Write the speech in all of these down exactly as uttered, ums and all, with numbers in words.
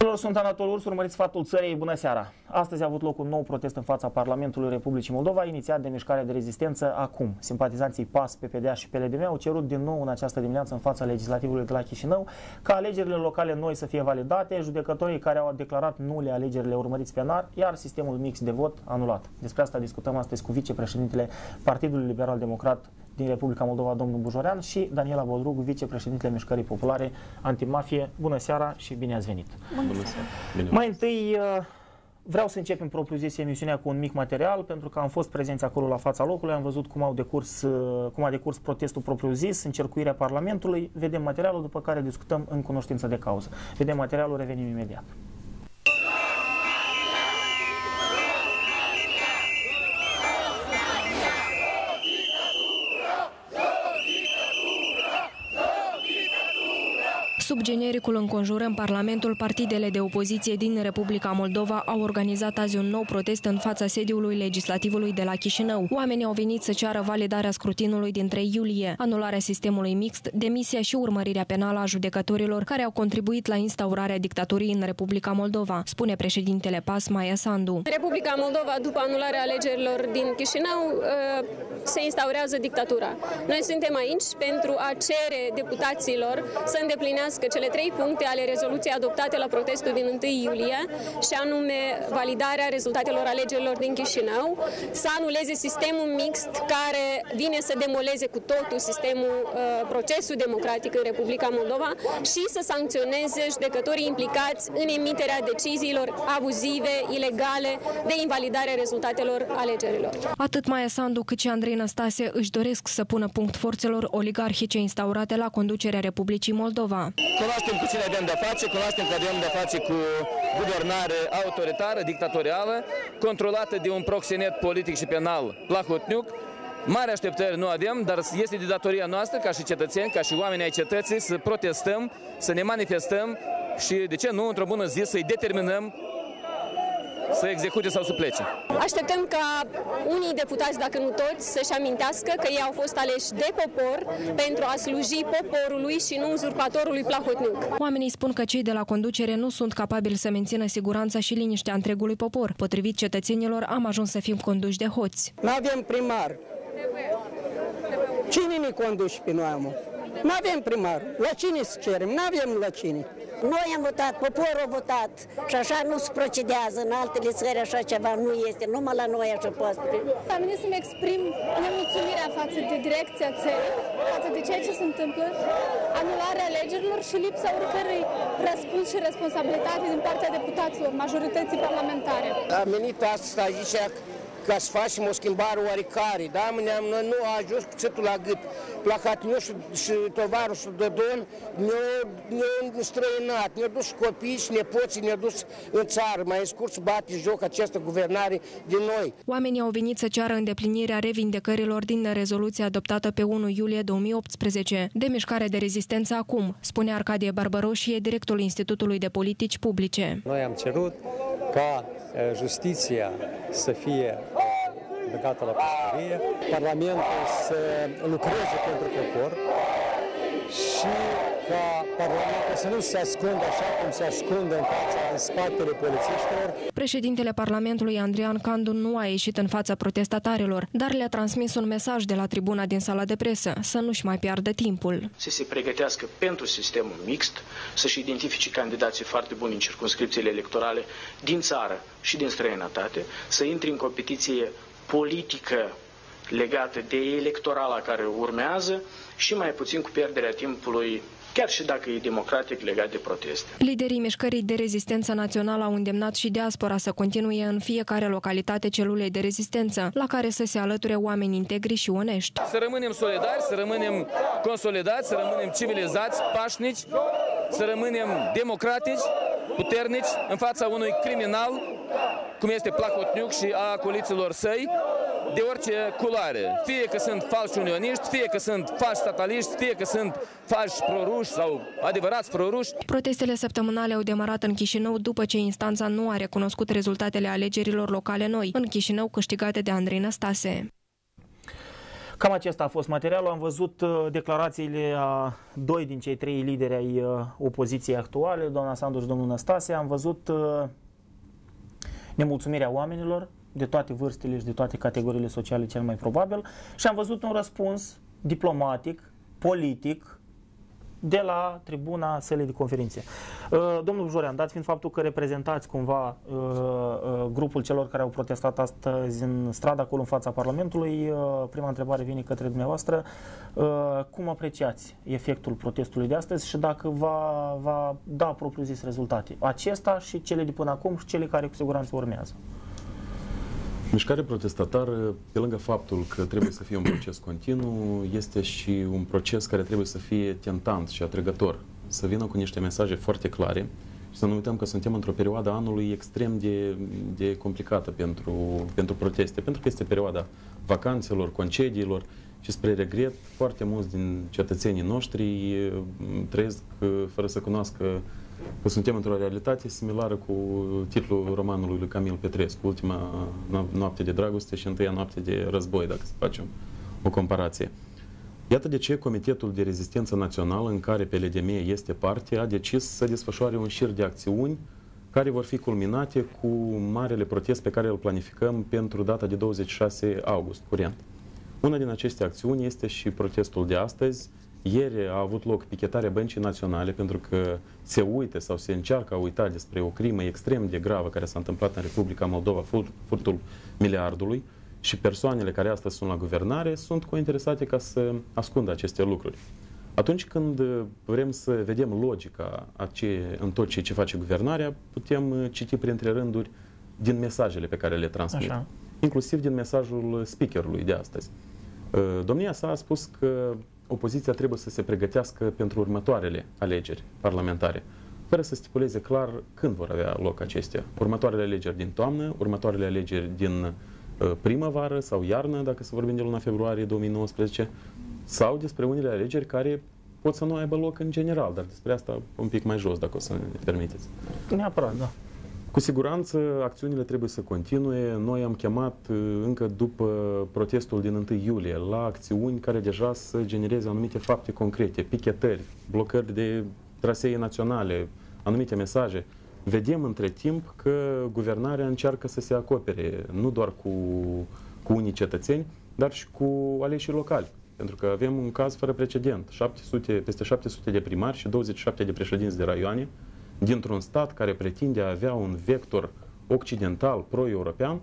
Sunt Anatol Urs, urmăriți Sfatul Țării, bună seara! Astăzi a avut loc un nou protest în fața Parlamentului Republicii Moldova, inițiat de Mișcarea de Rezistență Acum. Simpatizanții P A S, P P D A și P L D M au cerut din nou în această dimineață în fața legislativului de la Chișinău ca alegerile locale noi să fie validate, judecătorii care au declarat nule alegerile urmăriți penal, iar sistemul mix de vot anulat. Despre asta discutăm astăzi cu vicepreședintele Partidului Liberal Democrat din Republica Moldova, domnul Bujorean, și Daniela Bodrugu, vicepreședintele Mișcării Populare Antimafie. Bună seara și bine ați venit! Bună seara! Bine. Mai întâi vreau să începem propriu-zis emisiunea cu un mic material, pentru că am fost prezenți acolo la fața locului, am văzut cum, au decurs, cum a decurs protestul propriu-zis, încercuirea Parlamentului. Vedem materialul, după care discutăm în cunoștință de cauză. Vedem materialul, revenim imediat. Sub genericul înconjurăm Parlamentul, partidele de opoziție din Republica Moldova au organizat azi un nou protest în fața sediului legislativului de la Chișinău. Oamenii au venit să ceară validarea scrutinului din trei iulie, anularea sistemului mixt, demisia și urmărirea penală a judecătorilor care au contribuit la instaurarea dictaturii în Republica Moldova, spune președintele P A S, Maia Sandu. Republica Moldova, după anularea alegerilor din Chișinău, se instaurează dictatura. Noi suntem aici pentru a cere deputaților să îndeplinească cele trei puncte ale rezoluției adoptate la protestul din întâi iulie, și anume validarea rezultatelor alegerilor din Chișinău, să anuleze sistemul mixt care vine să demoleze cu totul sistemul, procesul democratic în Republica Moldova, și să sancționeze judecătorii implicați în emiterea deciziilor abuzive, ilegale, de invalidare a rezultatelor alegerilor. Atât Maia Sandu cât și Andrei Năstase își doresc să pună punct forțelor oligarhice instaurate la conducerea Republicii Moldova. Cunoaștem cu cine avem de-a face, cunoaștem că avem de-a face cu guvernare autoritară, dictatorială, controlată de un proxenet politic și penal, Plahotniuc. Mari așteptări nu avem, dar este de datoria noastră, ca și cetățeni, ca și oameni ai cetății, să protestăm, să ne manifestăm și, de ce nu, într-o bună zi, să-i determinăm să execute sau să plece. Așteptăm ca unii deputați, dacă nu toți, să-și amintească că ei au fost aleși de popor pentru a sluji poporului și nu uzurpatorului Plahotniuc. Oamenii spun că cei de la conducere nu sunt capabili să mențină siguranța și liniștea întregului popor. Potrivit cetățenilor, am ajuns să fim conduși de hoți. Nu avem primar. Cine ne conduce pe noi, mă? Nu avem primar. La cine să cerem? Nu avem la cine. Noi am votat, poporul a votat și așa nu se procedează. În altele țări așa ceva nu este, numai la noi așa poate. Am venit să-mi exprim nemulțumirea față de direcția țării, față de ceea ce se întâmplă, anularea alegerilor și lipsa oricărui răspuns și responsabilitate din partea deputaților, majorității parlamentare. Am venit astăzi aici ca să facem o schimbare oarecare, da? Noi nu a ajuns cu țetul la gât. Plahotniuc și, și tovarășul Dodon ne-au străinat, ne-au dus copii și nepoții, ne-au dus în țară. Mai în scurt să bate joc această guvernare din noi. Oamenii au venit să ceară îndeplinirea revindecărilor din rezoluția adoptată pe unu iulie două mii optsprezece de Mișcarea de Rezistență Acum, spune Arcadie Barbaroșie, directorul Institutului de Politici Publice. Noi am cerut ca justiția să fie legată la pușcărie, Parlamentul să lucreze pentru popor și ca Parlamentul să nu se ascundă așa cum se ascunde în fața, în spatele polițiștilor. Președintele Parlamentului, Andrian Candu, nu a ieșit în fața protestatarilor, dar le-a transmis un mesaj de la tribuna din sala de presă, să nu-și mai piardă timpul. Să se pregătească pentru sistemul mixt, să-și identifice candidații foarte buni în circumscripțiile electorale din țară și din străinătate, să intre în competiție politică legată de electorala care urmează și mai puțin cu pierderea timpului, chiar și dacă e democratic, legat de proteste. Liderii Mișcării de Rezistență Națională au îndemnat și diaspora să continue în fiecare localitate celulei de rezistență, la care să se alăture oameni integri și onești. Să rămânem solidari, să rămânem consolidați, să rămânem civilizați, pașnici, să rămânem democratici, puternici în fața unui criminal, cum este Plahotniuc și a acoliților săi, de orice culoare. Fie că sunt falși unioniști, fie că sunt falși stataliști, fie că sunt falși proruși sau adevărați proruși. Protestele săptămânale au demarat în Chișinău după ce instanța nu a recunoscut rezultatele alegerilor locale noi, în Chișinău câștigate de Andrei Năstase. Cam acesta a fost materialul. Am văzut declarațiile a doi din cei trei lideri ai opoziției actuale, doamna Sandu și domnul Năstase. Am văzut nemulțumirea oamenilor de toate vârstele și de toate categoriile sociale cel mai probabil și am văzut un răspuns diplomatic, politic, de la tribuna sălii de conferințe. Domnul Jorean, dat fiind faptul că reprezentați cumva grupul celor care au protestat astăzi în stradă acolo în fața Parlamentului, prima întrebare vine către dumneavoastră. Cum apreciați efectul protestului de astăzi și dacă va, va da propriu-zis rezultate? Acesta și cele de până acum și cele care cu siguranță urmează. Mișcarea protestatară, pe lângă faptul că trebuie să fie un proces continuu, este și un proces care trebuie să fie tentant și atrăgător. Să vină cu niște mesaje foarte clare și să nu uităm că suntem într-o perioadă anului extrem de, de complicată pentru, pentru proteste, pentru că este perioada vacanțelor, concediilor și spre regret, foarte mulți din cetățenii noștri trăiesc fără să cunoască că suntem într-o realitate similară cu titlul romanului lui Camil Petrescu, Ultima noapte de dragoste și întâia noapte de război, dacă să facem o comparație. Iată de ce Comitetul de Rezistență Națională, în care P L D M este parte, a decis să desfășoare un șir de acțiuni care vor fi culminate cu marele protest pe care îl planificăm pentru data de douăzeci și șase august, curent. Una din aceste acțiuni este și protestul de astăzi. Ieri a avut loc pichetarea Băncii Naționale pentru că se uită sau se încearcă a uita despre o crimă extrem de gravă care s-a întâmplat în Republica Moldova, furtul miliardului, și persoanele care astăzi sunt la guvernare sunt cointeresate ca să ascundă aceste lucruri. Atunci când vrem să vedem logica a ce, în tot ce, ce face guvernarea, putem citi printre rânduri din mesajele pe care le transmit. Așa. Inclusiv din mesajul speakerului de astăzi. Domnia sa a spus că opoziția trebuie să se pregătească pentru următoarele alegeri parlamentare, fără să stipuleze clar când vor avea loc acestea. Următoarele alegeri din toamnă, următoarele alegeri din uh, primăvară sau iarnă, dacă să vorbim de luna februarie două mii nouăsprezece, sau despre unele alegeri care pot să nu aibă loc în general, dar despre asta un pic mai jos, dacă o să ne permiteți. Neapărat, da. Cu siguranță, acțiunile trebuie să continue. Noi am chemat încă după protestul din întâi iulie la acțiuni care deja să genereze anumite fapte concrete, pichetări, blocări de trasee naționale, anumite mesaje. Vedem între timp că guvernarea încearcă să se acopere nu doar cu, cu unii cetățeni, dar și cu aleșii locali. Pentru că avem un caz fără precedent. șapte sute, peste șapte sute de primari și douăzeci și șapte de președinți de raioane dintr-un stat care pretinde a avea un vector occidental, pro-european,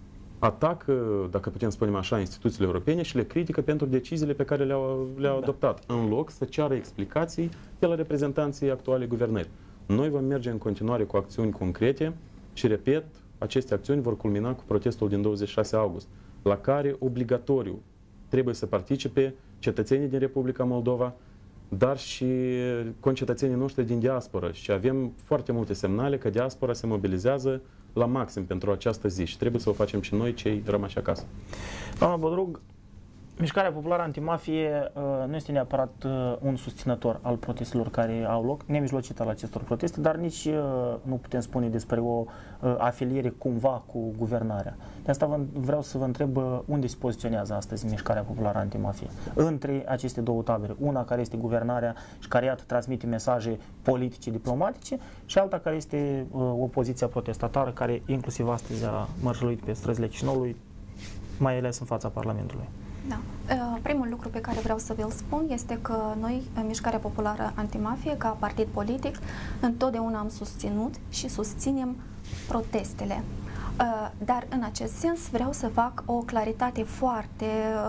atacă, dacă putem spune așa, instituțiile europene și le critică pentru deciziile pe care le-au le-au da. adoptat, în loc să ceară explicații de la reprezentanții actuale guvernări. Noi vom merge în continuare cu acțiuni concrete și, repet, aceste acțiuni vor culmina cu protestul din douăzeci și șase august, la care, obligatoriu, trebuie să participe cetățenii din Republica Moldova, dar și concetățenii noștri din diasporă. Și avem foarte multe semnale că diaspora se mobilizează la maxim pentru această zi și trebuie să o facem și noi, cei rămași acasă. Doamna Bodrug, Mișcarea Populară Antimafie uh, nu este neapărat uh, un susținător al protestelor care au loc, nemijlocit al acestor proteste, dar nici uh, nu putem spune despre o uh, afiliere cumva cu guvernarea. De asta vă, vreau să vă întreb uh, unde se poziționează astăzi Mișcarea Populară Antimafie. Între aceste două tabere, una care este guvernarea și care, iată, transmite mesaje politice, diplomatice, și alta care este uh, opoziția protestatară, care inclusiv astăzi a mărșăluit pe străzile Chișinăului, mai ales în fața Parlamentului. Da. Primul lucru pe care vreau să vi-l spun este că noi, Mișcarea Populară Antimafie, ca partid politic, întotdeauna am susținut și susținem protestele. Dar în acest sens vreau să fac o claritate foarte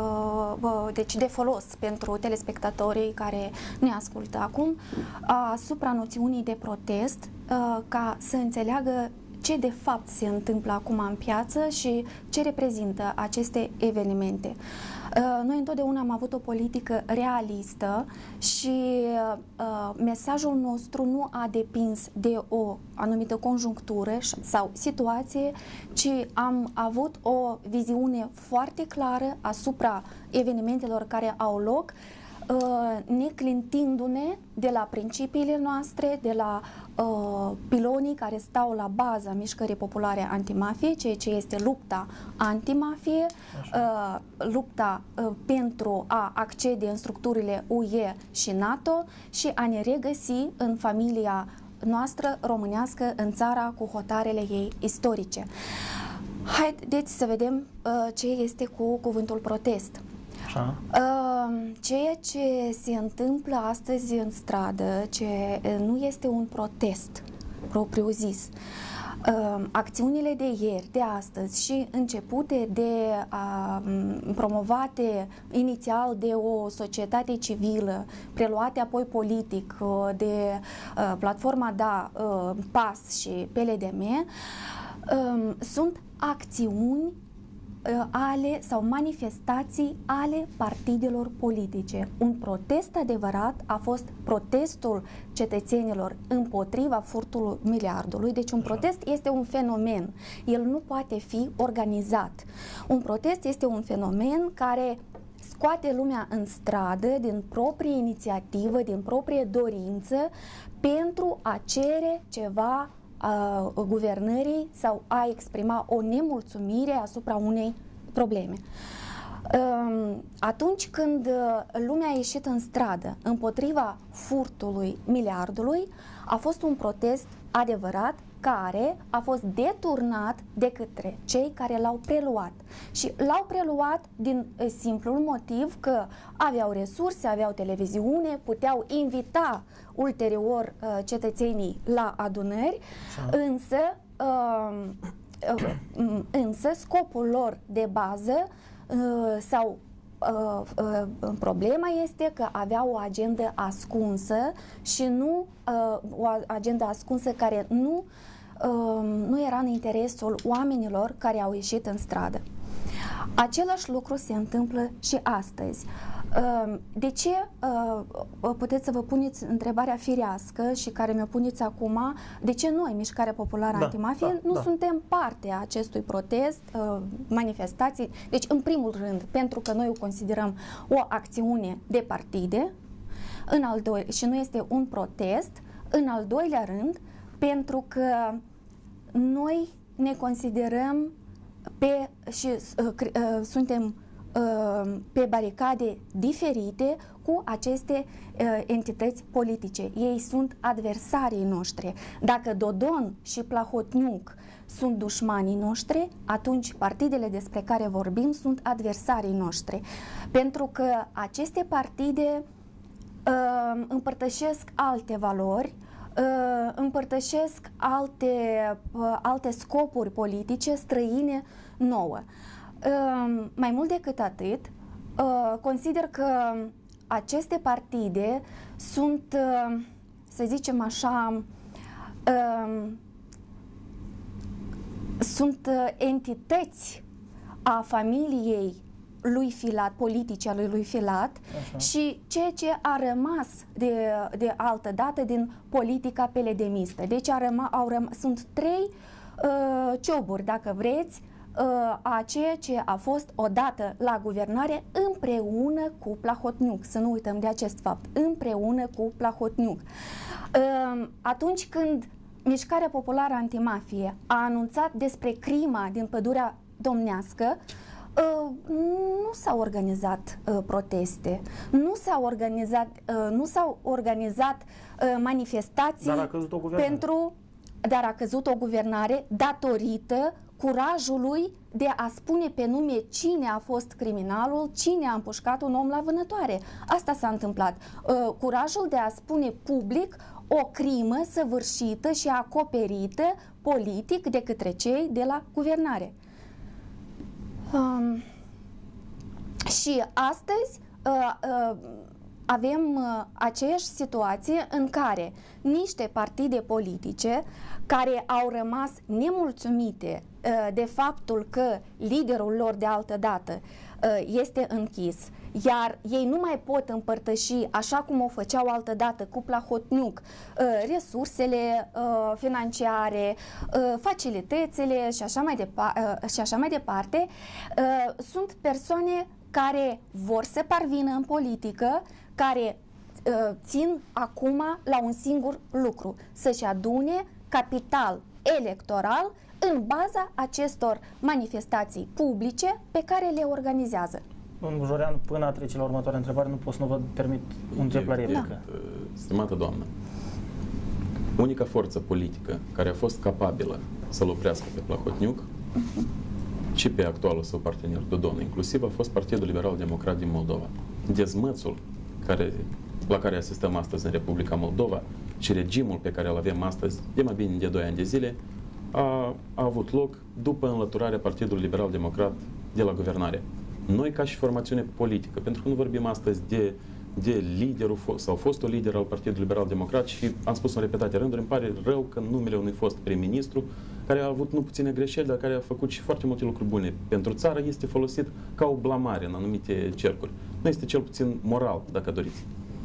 deci de folos pentru telespectatorii care ne ascultă acum asupra noțiunii de protest, ca să înțeleagă ce de fapt se întâmplă acum în piață și ce reprezintă aceste evenimente. Noi întotdeauna am avut o politică realistă și uh, mesajul nostru nu a depins de o anumită conjunctură sau situație, ci am avut o viziune foarte clară asupra evenimentelor care au loc, uh, neclintindu-ne de la principiile noastre, de la uh, pilonii pilonii care stau la baza mișcării populare antimafie, ceea ce este lupta antimafie, uh, lupta uh, pentru a accede în structurile U E și NATO și a ne regăsi în familia noastră românească, în țara cu hotarele ei istorice. Haideți să vedem uh, ce este cu cuvântul protest. Așa. Uh, ceea ce se întâmplă astăzi în stradă, ce nu este un protest propriu zis. Uh, acțiunile de ieri, de astăzi și începute de uh, promovate inițial de o societate civilă, preluate apoi politic uh, de uh, platforma da, uh, P A S și P L D M, uh, sunt acțiuni ale sau manifestații ale partidelor politice. Un protest adevărat a fost protestul cetățenilor împotriva furtului miliardului. Deci un protest este un fenomen. El nu poate fi organizat. Un protest este un fenomen care scoate lumea în stradă din proprie inițiativă, din proprie dorință pentru a cere ceva a guvernării sau a exprima o nemulțumire asupra unei probleme. Atunci când lumea a ieșit în stradă împotriva furtului miliardului, a fost un protest adevărat care a fost deturnat de către cei care l-au preluat. Și l-au preluat din simplul motiv că aveau resurse, aveau televiziune, puteau invita ulterior uh, cetățenii la adunări, însă, uh, uh, însă scopul lor de bază uh, sau uh, uh, problema este că aveau o agendă ascunsă și nu uh, o agendă ascunsă care nu nu era în interesul oamenilor care au ieșit în stradă. Același lucru se întâmplă și astăzi. De ce, puteți să vă puneți întrebarea firească și care mi-o puneți acum, de ce noi, Mișcarea Populară da, Antimafie, da, nu da. suntem parte a acestui protest, manifestații? Deci, în primul rând, pentru că noi o considerăm o acțiune de partide, în al doilea, și nu este un protest, în al doilea rând, pentru că noi ne considerăm pe, și uh, uh, suntem uh, pe baricade diferite cu aceste uh, entități politice. Ei sunt adversarii noștri. Dacă Dodon și Plahotniuc sunt dușmanii noștri, atunci partidele despre care vorbim sunt adversarii noștri. Pentru că aceste partide uh, împărtășesc alte valori, Uh, împărtășesc alte, uh, alte scopuri politice străine nouă. Uh, mai mult decât atât, uh, consider că aceste partide sunt, uh, să zicem așa, uh, sunt uh, entități a familiei lui Filat, politice lui lui Filat. Așa. Și ceea ce a rămas de, de altă dată din politica peledemistă. Deci a răma, au rămas, sunt trei uh, cioburi, dacă vreți, uh, a ceea ce a fost odată la guvernare împreună cu Plahotniuc. Să nu uităm de acest fapt. Împreună cu Plahotniuc. Uh, atunci când Mișcarea Populară Antimafie a anunțat despre crima din Pădurea Domnească, Uh, nu s-au organizat uh, proteste, nu s-au organizat, uh, nu s-au organizat uh, manifestații, dar a căzut o guvernare. pentru, dar a căzut o guvernare datorită curajului de a spune pe nume cine a fost criminalul, cine a împușcat un om la vânătoare. Asta s-a întâmplat. Uh, curajul de a spune public o crimă săvârșită și acoperită politic de către cei de la guvernare. Um, și astăzi uh, uh, avem uh, aceeași situație în care niște partide politice care au rămas nemulțumite uh, de faptul că liderul lor de altă dată uh, este închis, iar ei nu mai pot împărtăși, așa cum o făceau altădată cu Plahotniuc, resursele financiare, facilitățile și așa mai departe, și așa mai departe. Sunt persoane care vor să parvină în politică, care țin acum la un singur lucru, să-și adune capital electoral în baza acestor manifestații publice pe care le organizează. Domnul Jorean, până a trece la următoarea întrebare, nu pot să nu vă permit un întreb la replică. Stimată doamnă, unica forță politică care a fost capabilă să-l oprească pe Plahotniuc uh-huh. și pe actualul său partener Dodon, inclusiv, a fost Partidul Liberal Democrat din Moldova. Dezmățul care, la care asistăm astăzi în Republica Moldova și regimul pe care îl avem astăzi, de mai bine de doi ani de zile, a, a avut loc după înlăturarea Partidului Liberal Democrat de la guvernare. Noi, ca și formațiune politică, pentru că nu vorbim astăzi de, de liderul sau fostul lider al Partidului Liberal Democrat și am spus în repetate rânduri, îmi pare rău că numele unui fost prim-ministru, care a avut nu puține greșeli, dar care a făcut și foarte multe lucruri bune pentru țară, este folosit ca o blamare în anumite cercuri. Nu este cel puțin moral, dacă doriți.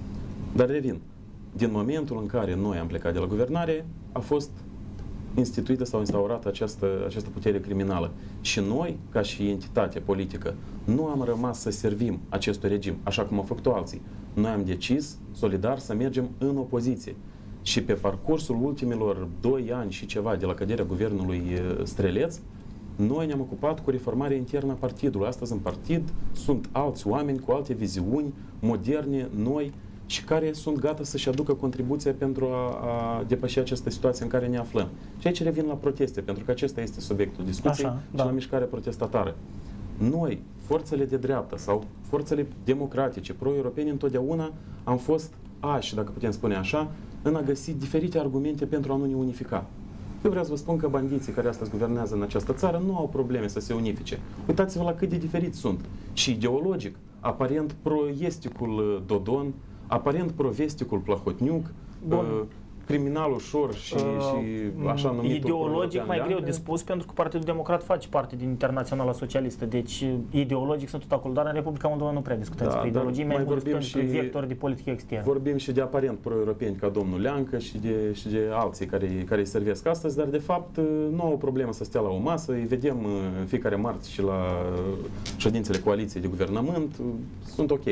Dar revin. Din momentul în care noi am plecat de la guvernare, a fost instituită sau instaurată această, această putere criminală. Și noi, ca și entitate politică, nu am rămas să servim acestui regim, așa cum au făcut-o alții. Noi am decis, solidar, să mergem în opoziție. Și pe parcursul ultimilor doi ani și ceva de la căderea guvernului Streleț, noi ne-am ocupat cu reformarea internă a partidului. Astăzi în partid sunt alți oameni cu alte viziuni, moderne, noi, și care sunt gata să-și aducă contribuția pentru a, a depăși această situație în care ne aflăm. Și aici revin la proteste, pentru că acesta este subiectul discuției. Așa, și da. La mișcarea protestatară. Noi, forțele de dreapta sau forțele democratice, pro-europene, întotdeauna am fost ași, dacă putem spune așa, în a găsi diferite argumente pentru a nu ne unifica. Eu vreau să vă spun că bandiții care astăzi guvernează în această țară nu au probleme să se unifice. Uitați-vă la cât de diferiți sunt. Și ideologic, aparent pro-esticul Dodon, aparent pro-vesticul Plahotniuc, uh, criminal ușor și, uh, și așa numitul ideologic mai greu de spus, pentru că Partidul Democrat face parte din Internaționala Socialistă, deci ideologic sunt tot acolo, dar în Republica Moldova nu prea discutăm despre da, ideologie, mai mult pentru vectori de politică externă. Vorbim și de aparent pro-europeni ca domnul Leancă și de, și de alții care, care îi servesc astăzi, dar de fapt nu au o problemă să stea la o masă, îi vedem în fiecare marți și la ședințele coaliției de guvernământ, sunt ok.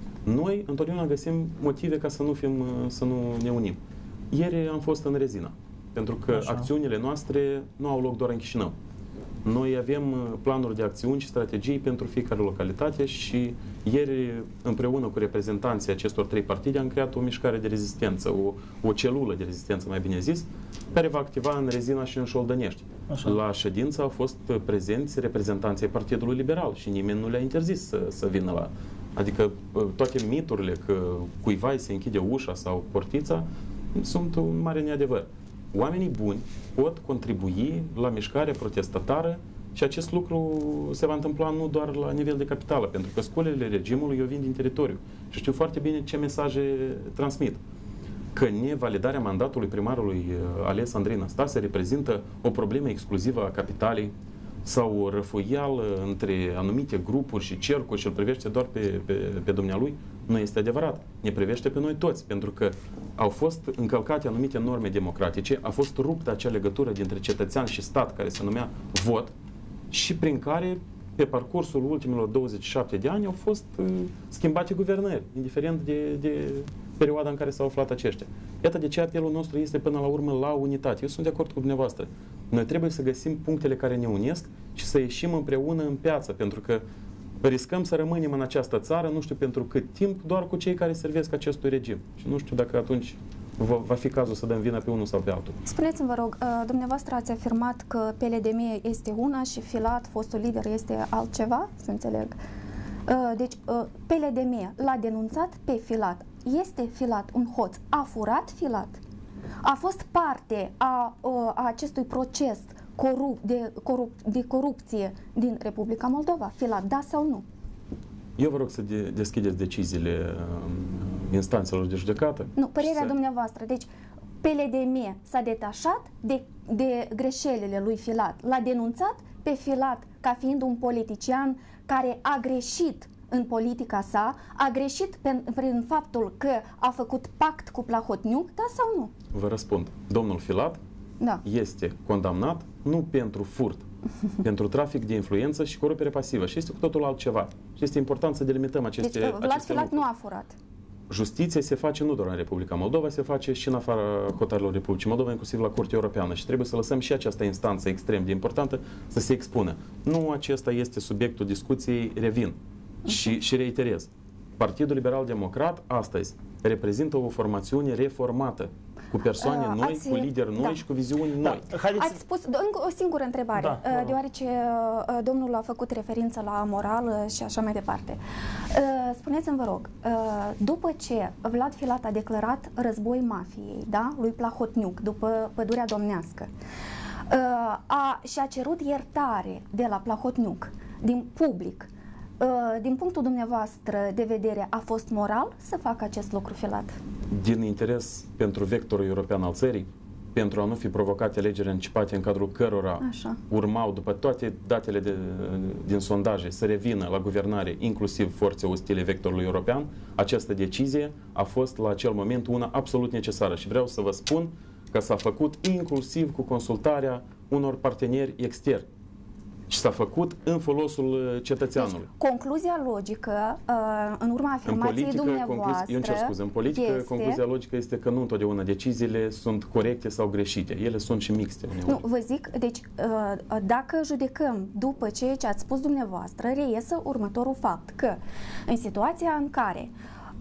Noi întotdeauna găsim motive ca să nu, fim, să nu ne unim. Ieri am fost în Rezina, pentru că Așa. acțiunile noastre nu au loc doar în Chișinău. Noi avem planuri de acțiuni și strategii pentru fiecare localitate și ieri, împreună cu reprezentanții acestor trei partide, am creat o mișcare de rezistență, o, o celulă de rezistență, mai bine zis, care va activa în Rezina și în Șoldănești. Așa. La ședință au fost prezenți reprezentanții Partidului Liberal și nimeni nu le-a interzis să, să vină la... Adică toate miturile că cuiva se închide ușa sau portița sunt un mare neadevăr. Oamenii buni pot contribui la mișcarea protestatară și acest lucru se va întâmpla nu doar la nivel de capitală, pentru că scolele regimului eu vin din teritoriu și știu foarte bine ce mesaje transmit. Că nevalidarea mandatului primarului ales Andrei Năstase reprezintă o problemă exclusivă a capitalei sau o răfoială între anumite grupuri și cercuri și îl privește doar pe, pe, pe dumnealui, nu este adevărat. Ne privește pe noi toți, pentru că au fost încălcate anumite norme democratice, a fost ruptă acea legătură dintre cetățean și stat, care se numea vot, și prin care, pe parcursul ultimilor douăzeci și șapte de ani, au fost uh, schimbate guvernări, indiferent de, de perioada în care s-au aflat aceștia. Iată de ce apelul nostru este până la urmă la unitate. Eu sunt de acord cu dumneavoastră. Noi trebuie să găsim punctele care ne unesc și să ieșim împreună în piață, pentru că riscăm să rămânem în această țară, nu știu pentru cât timp, doar cu cei care servesc acestui regim. Și nu știu dacă atunci va, va fi cazul să dăm vina pe unul sau pe altul. Spuneți-mi, vă rog, dumneavoastră ați afirmat că P L D M este una și Filat, fostul lider, este altceva, să înțeleg. Deci, P L D M l-a denunțat pe Filat. Este Filat un hoț? A furat Filat? A fost parte a, a acestui proces corup, de, corup, de corupție din Republica Moldova? Filat, da sau nu? Eu vă rog să de, deschideți deciziile uh, instanțelor de judecată. Nu, părerea să... dumneavoastră. Deci, P L D M s-a detașat de, de greșelile lui Filat. L-a denunțat pe Filat ca fiind un politician care a greșit în politica sa, a greșit prin, prin faptul că a făcut pact cu Plahotniuc, da sau nu? Vă răspund. Domnul Filat da. este condamnat nu pentru furt, pentru trafic de influență și corupere pasivă. Și este cu totul altceva. Și este important să delimităm aceste, deci, aceste Vlad Filat lucruri. nu a furat. justiție se face nu doar în Republica Moldova, se face și în afara hotarelor Republicii Moldova, inclusiv la Curtea Europeană și trebuie să lăsăm și această instanță extrem de importantă să se expună. Nu acesta este subiectul discuției, revin și, și reiterez. Partidul Liberal Democrat astăzi reprezintă o formațiune reformată, cu persoane Uh, noi, ați- cu lideri noi da. și cu viziuni noi. Da. Haideți... Ați spus încă o singură întrebare, Da, uh, vă rog. deoarece uh, domnul a făcut referință la moral și așa mai departe. Uh, Spuneți-mi, vă rog, uh, după ce Vlad Filat a declarat război mafiei, da, lui Plahotniuc, după pădurea domnească, uh, a, și a cerut iertare de la Plahotniuc, din public, uh, din punctul dumneavoastră de vedere, a fost moral să facă acest lucru Filat? Din interes pentru vectorul european al țării, pentru a nu fi provocate alegeri anticipate în cadrul cărora Așa. urmau, după toate datele de, din sondaje, să revină la guvernare, inclusiv forțe ostile vectorului european, această decizie a fost la acel moment una absolut necesară. Și vreau să vă spun că s-a făcut inclusiv cu consultarea unor parteneri externi. Și s-a făcut în folosul cetățeanului. Deci, concluzia logică, uh, în urma afirmației În politică, dumneavoastră, concluzi, eu îmi cer scuze, în politică este... concluzia logică este că nu întotdeauna deciziile sunt corecte sau greșite. Ele sunt și mixte uneori. Nu, vă zic, deci uh, dacă judecăm după ceea ce ați spus dumneavoastră, reiese următorul fapt, că în situația în care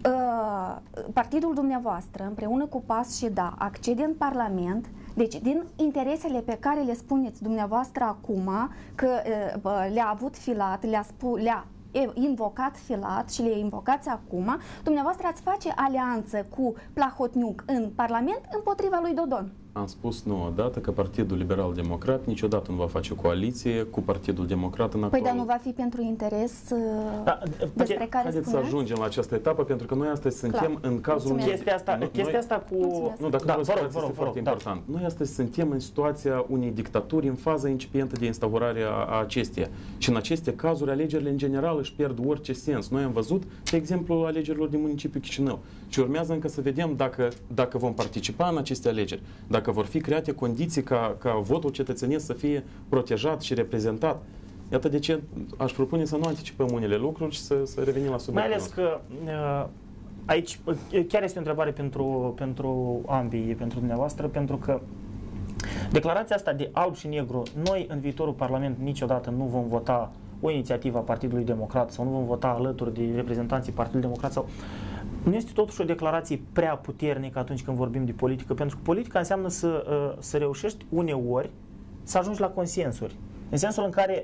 uh, partidul dumneavoastră, împreună cu P A S și D A, accede în Parlament, deci din interesele pe care le spuneți dumneavoastră acum, că uh, le-a avut Filat, le-a spu- le-a invocat Filat și le invocați acum, dumneavoastră ați face alianță cu Plahotniuc în Parlament împotriva lui Dodon. Am spus nu odată că Partidul Liberal Democrat niciodată nu va face coaliție cu Partidul Democrat în Păi, actualul... dar nu va fi pentru interes uh, Da, despre poate- care Haideți să spuneți? ajungem la această etapă, pentru că noi astăzi suntem Clar. în cazul... Mulțumesc. Chestia asta, Nu- chestia noi- asta cu... Mulțumesc. Nu, dacă Da, nu vă rog, este vă rog, foarte vă rog, da. important. Noi astăzi suntem în situația unei dictaturi în faza incipientă de instaurare a, a acesteia. Și în aceste cazuri, alegerile în general își pierd orice sens. Noi am văzut, de exemplu, alegerilor din municipiul Chișinău. Și urmează încă să vedem dacă, dacă vom participa în aceste alegeri, dacă vor fi create condiții ca, ca votul cetățenesc să fie protejat și reprezentat. Iată de ce aș propune să nu anticipăm unele lucruri și să, să revenim la subiectul Mai ales nostru. că uh, aici uh, chiar este o întrebare pentru, pentru ambii, pentru dumneavoastră, pentru că declarația asta de alb și negru, noi în viitorul Parlament niciodată nu vom vota o inițiativă a Partidului Democrat sau nu vom vota alături de reprezentanții Partidului Democrat sau... Nu este totuși o declarație prea puternică atunci când vorbim de politică, pentru că politica înseamnă să, uh, să reușești uneori să ajungi la consensuri. În sensul în care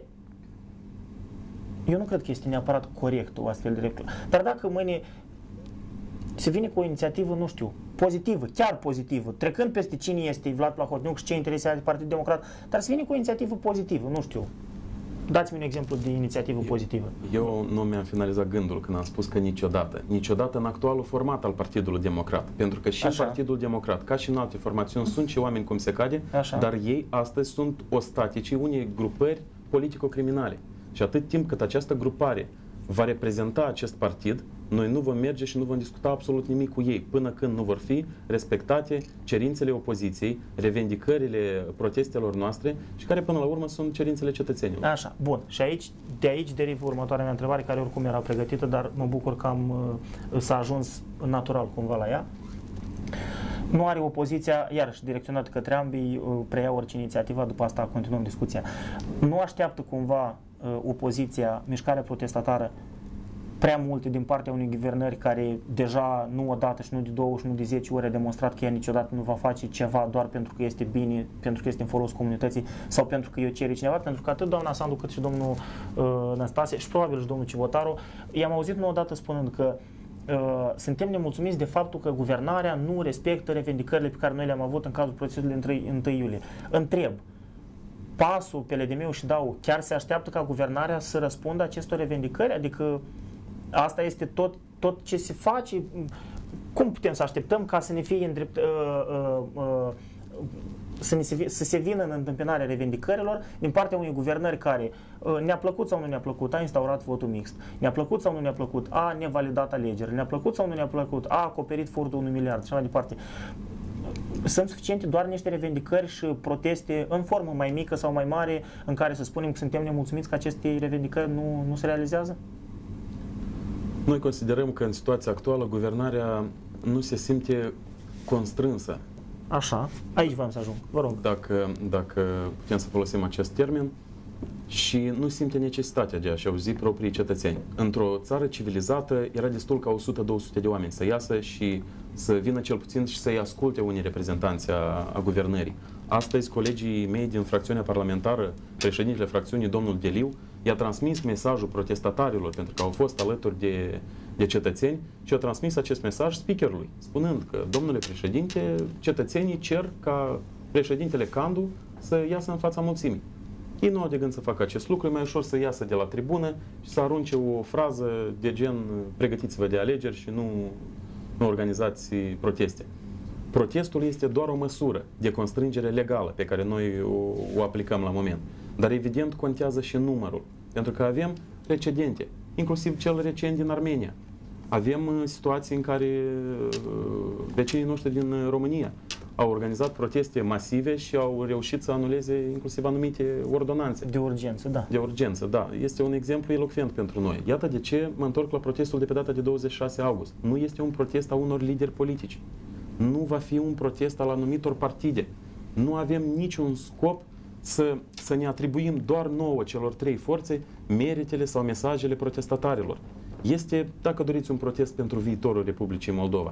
eu nu cred că este neapărat corect o astfel de declarație. Dar dacă mâine se vine cu o inițiativă, nu știu, pozitivă, chiar pozitivă, trecând peste cine este Vlad Plahotniuc și ce interese are Partidul Democrat, dar se vine cu o inițiativă pozitivă, nu știu. Dați-mi un exemplu de inițiativă pozitivă. Eu nu mi-am finalizat gândul când am spus că niciodată. Niciodată în actualul format al Partidului Democrat. Pentru că și Așa. în Partidul Democrat, ca și în alte formațiuni, sunt și oameni cum se cade, Așa. dar ei astăzi sunt ostatici unei grupări politico-criminale. Și atât timp cât această grupare va reprezenta acest partid, noi nu vom merge și nu vom discuta absolut nimic cu ei, până când nu vor fi respectate cerințele opoziției, revendicările protestelor noastre și care până la urmă sunt cerințele cetățenilor. Așa, bun. Și aici, de aici derivă următoarea mea întrebare, care oricum era pregătită, dar mă bucur că am uh, s-a ajuns natural cumva la ea. Nu are opoziția, iarăși direcționată către ambii, uh, preia orice inițiativă, după asta continuăm discuția. Nu așteaptă cumva uh, opoziția, mișcarea protestatară, prea multe din partea unei guvernări care deja nu o dată și nu de două și nu de zece ori a demonstrat că ea niciodată nu va face ceva doar pentru că este bine, pentru că este în folos comunității sau pentru că eu cere cineva, pentru că atât doamna Sandu cât și domnul uh, Năstase și probabil și domnul Civotaru, i-am auzit nu odată spunând că uh, suntem nemulțumiți de faptul că guvernarea nu respectă revendicările pe care noi le-am avut în cazul procesului întâi iulie. Întreb, P A S-ul, P L D M-ul și D A-ul chiar se așteaptă ca guvernarea să răspundă acestor revendicări? Adică asta este tot, tot ce se face. Cum putem să așteptăm ca să ne fie îndrept, uh, uh, uh, să, ne se, să se vină în întâmpinarea revendicărilor din partea unei guvernări care uh, ne-a plăcut sau nu ne-a plăcut, a instaurat votul mixt, ne-a plăcut sau nu ne-a plăcut, a nevalidat alegerile, ne-a plăcut sau nu ne-a plăcut, a acoperit furtul unui miliard și așa mai departe. Sunt suficiente doar niște revendicări și proteste în formă mai mică sau mai mare în care să spunem că suntem nemulțumiți că aceste revendicări nu, nu se realizează? Noi considerăm că în situația actuală guvernarea nu se simte constrânsă. Așa, aici v-am să ajung, vă rog. Dacă, dacă putem să folosim acest termen, și nu simte necesitatea de a-și auzi proprii cetățeni. Într-o țară civilizată era destul ca o sută două sute de oameni să iasă și să vină cel puțin și să-i asculte unii reprezentanți a, a guvernării. Astăzi, colegii mei din fracțiunea parlamentară, președintele fracțiunii, domnul Deliu, i-a transmis mesajul protestatarilor, pentru că au fost alături de, de cetățeni, și a transmis acest mesaj speakerului, spunând că, domnule președinte, cetățenii cer ca președintele Candu să iasă în fața mulțimii. Ei nu au de gând să facă acest lucru, e mai ușor să iasă de la tribună și să arunce o frază de gen pregătiți-vă de alegeri și nu, nu organizați proteste. Protestul este doar o măsură de constrângere legală pe care noi o, o aplicăm la moment. Dar evident contează și numărul, pentru că avem precedente, inclusiv cel recent din Armenia. Avem situații în care vecinii noștri din România au organizat proteste masive și au reușit să anuleze inclusiv anumite ordonanțe. De urgență, da. De urgență, da. Este un exemplu elocvent pentru noi. Iată de ce mă întorc la protestul de pe data de douăzeci și șase august. Nu este un protest a unor lideri politici. Nu va fi un protest al anumitor partide. Nu avem niciun scop să, să ne atribuim doar nouă, celor trei forțe, meritele sau mesajele protestatarilor. Este, dacă doriți, un protest pentru viitorul Republicii Moldova.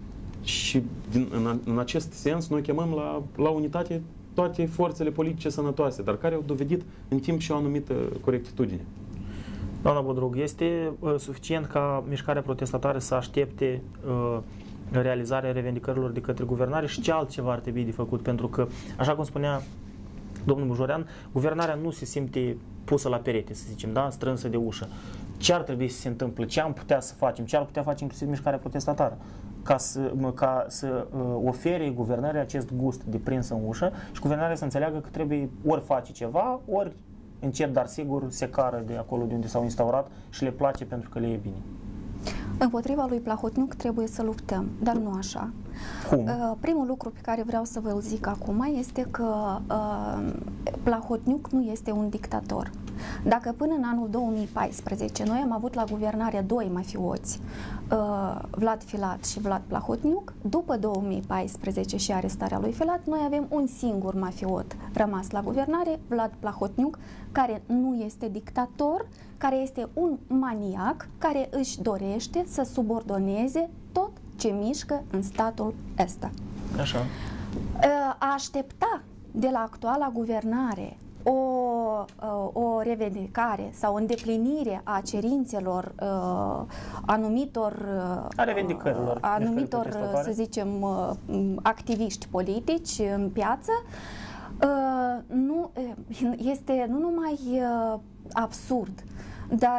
Și din, în, în acest sens noi chemăm la, la unitate toate forțele politice sănătoase, dar care au dovedit în timp și o anumită corectitudine. Doamna Bodrog, este uh, suficient ca mișcarea protestatară să aștepte uh, realizarea revendicărilor de către guvernare și ce altceva ar trebui de făcut? Pentru că, așa cum spunea domnul Bujorean, guvernarea nu se simte pusă la perete, să zicem, da? Strânsă de ușă. Ce ar trebui să se întâmple? Ce am putea să facem? Ce ar putea face inclusiv mișcarea protestatară? Ca să, ca să uh, ofere guvernării acest gust de prins în ușă și guvernarea să înțeleagă că trebuie ori face ceva, ori încet, dar sigur, se cară de acolo de unde s-au instaurat și le place pentru că le e bine. Împotriva lui Plahotniuc trebuie să luptăm, dar nu așa. Cum? Uh, primul lucru pe care vreau să vă-l zic acum este că uh, Plahotniuc nu este un dictator. Dacă până în anul două mii paisprezece noi am avut la guvernare doi mafioți, uh, Vlad Filat și Vlad Plahotniuc, după două mii paisprezece și arestarea lui Filat, noi avem un singur mafiot rămas la guvernare, Vlad Plahotniuc, care nu este dictator, care este un maniac care își dorește să subordoneze tot ce mișcă în statul ăsta. Așa. A aștepta de la actuala guvernare o, o revendicare sau îndeplinire a cerințelor uh, anumitor, a revendicărilor, anumitor să zicem, activiști politici în piață, uh, nu, este nu numai uh, absurd, dar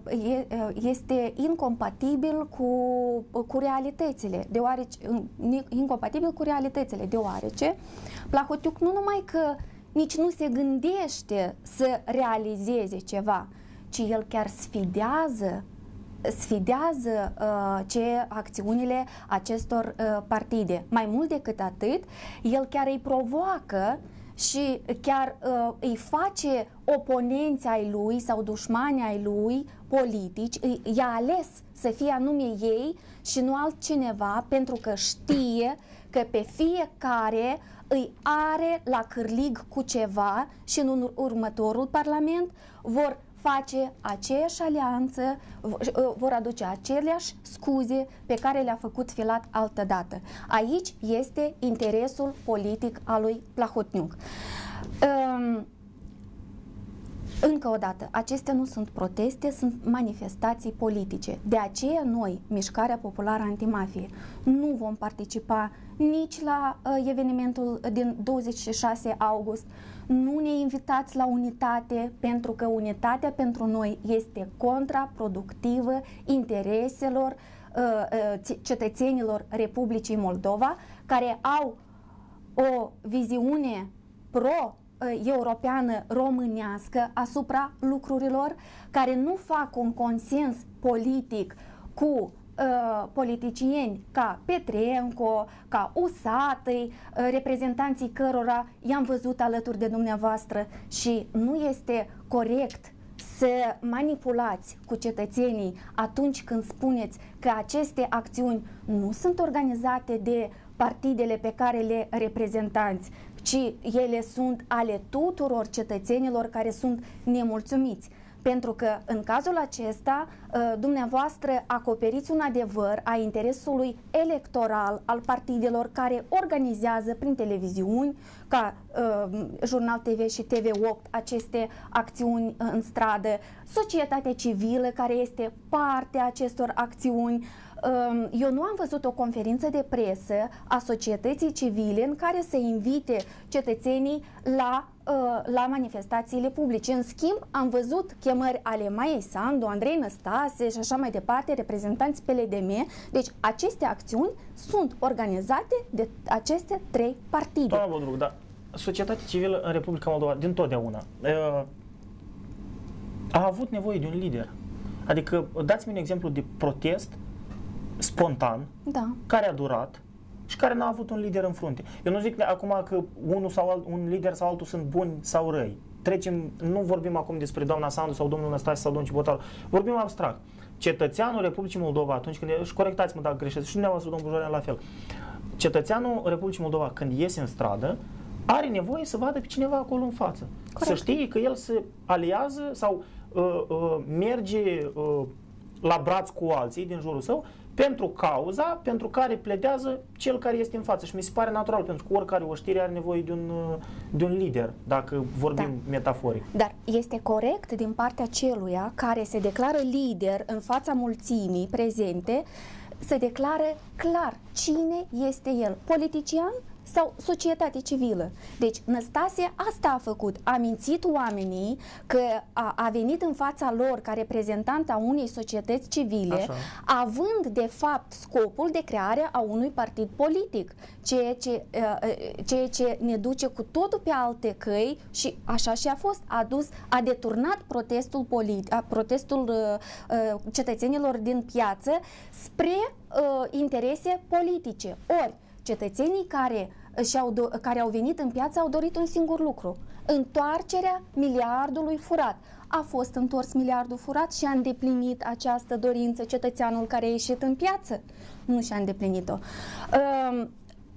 este incompatibil cu, cu realitățile, deoarece, incompatibil cu realitățile, deoarece Plahotniuc nu numai că nici nu se gândește să realizeze ceva, ci el chiar sfidează sfidează uh, ce acțiunile acestor uh, partide. Mai mult decât atât, el chiar îi provoacă și chiar uh, îi face oponenți ai lui sau dușmani ai lui politici, i-a ales să fie anume ei și nu altcineva, pentru că știe că pe fiecare îi are la cârlig cu ceva și în următorul parlament vor face aceeași alianță, vor aduce aceleași scuze pe care le-a făcut Filat altădată. Aici este interesul politic al lui Plahotniuc. Um, Încă o dată, acestea nu sunt proteste, sunt manifestații politice. De aceea noi, Mișcarea Populară Antimafie, nu vom participa nici la uh, evenimentul din douăzeci și șase august. Nu ne invitați la unitate, pentru că unitatea pentru noi este contraproductivă intereselor uh, uh, cetățenilor Republicii Moldova, care au o viziune pro europeană românească asupra lucrurilor, care nu fac un consens politic cu uh, politicieni ca Petrenco, ca Usatăi, uh, reprezentanții cărora i-am văzut alături de dumneavoastră și nu este corect să manipulați cu cetățenii atunci când spuneți că aceste acțiuni nu sunt organizate de partidele pe care le reprezentanți, ci ele sunt ale tuturor cetățenilor care sunt nemulțumiți. Pentru că în cazul acesta dumneavoastră acoperiți un adevăr a interesului electoral al partidelor care organizează prin televiziuni ca uh, Jurnal T V și T V opt aceste acțiuni în stradă, societatea civilă care este parte a acestor acțiuni. Eu nu am văzut o conferință de presă a societății civile în care să invite cetățenii la, la manifestațiile publice. În schimb, am văzut chemări ale Maiei Sandu, Andrei Năstase și așa mai departe, reprezentanți P L D M. Deci aceste acțiuni sunt organizate de aceste trei partide. Doamna Bodruc, dar societatea civilă în Republica Moldova, din totdeauna, a avut nevoie de un lider. Adică, dați-mi un exemplu de protest spontan, da, care a durat și care n-a avut un lider în frunte. Eu nu zic acum că unul sau alt, un lider sau altul sunt buni sau răi. Trecem, nu vorbim acum despre doamna Sandu sau domnul Năstase sau domnul Cibotaru. Vorbim abstract. Cetățeanul Republicii Moldova, atunci când, și corectați-mă dacă greșesc, și dumneavoastră, domnul Bujorean, la fel. Cetățeanul Republicii Moldova, când iese în stradă, are nevoie să vadă pe cineva acolo în față. Corect. Să știe că el se aliază sau uh, uh, merge uh, la braț cu alții din jurul său pentru cauza pentru care pledează cel care este în față. Și mi se pare natural, pentru că oricare oștire are nevoie de un, de un lider, dacă vorbim da. metaforic. Dar este corect din partea celuia care se declară lider în fața mulțimii prezente, să declare clar cine este el, politician sau societate civilă. Deci Năstase asta a făcut, a mințit oamenii că a, a venit în fața lor ca reprezentant a unei societăți civile, așa, având de fapt scopul de creare a unui partid politic, ceea ce, ceea ce ne duce cu totul pe alte căi și așa și a fost, a dus, a deturnat protestul, politic, protestul cetățenilor din piață spre interese politice. Ori cetățenii care, și-au care au venit în piață au dorit un singur lucru: întoarcerea miliardului furat. A fost întors miliardul furat și a îndeplinit această dorință cetățeanul care a ieșit în piață? Nu și-a îndeplinit-o. Um,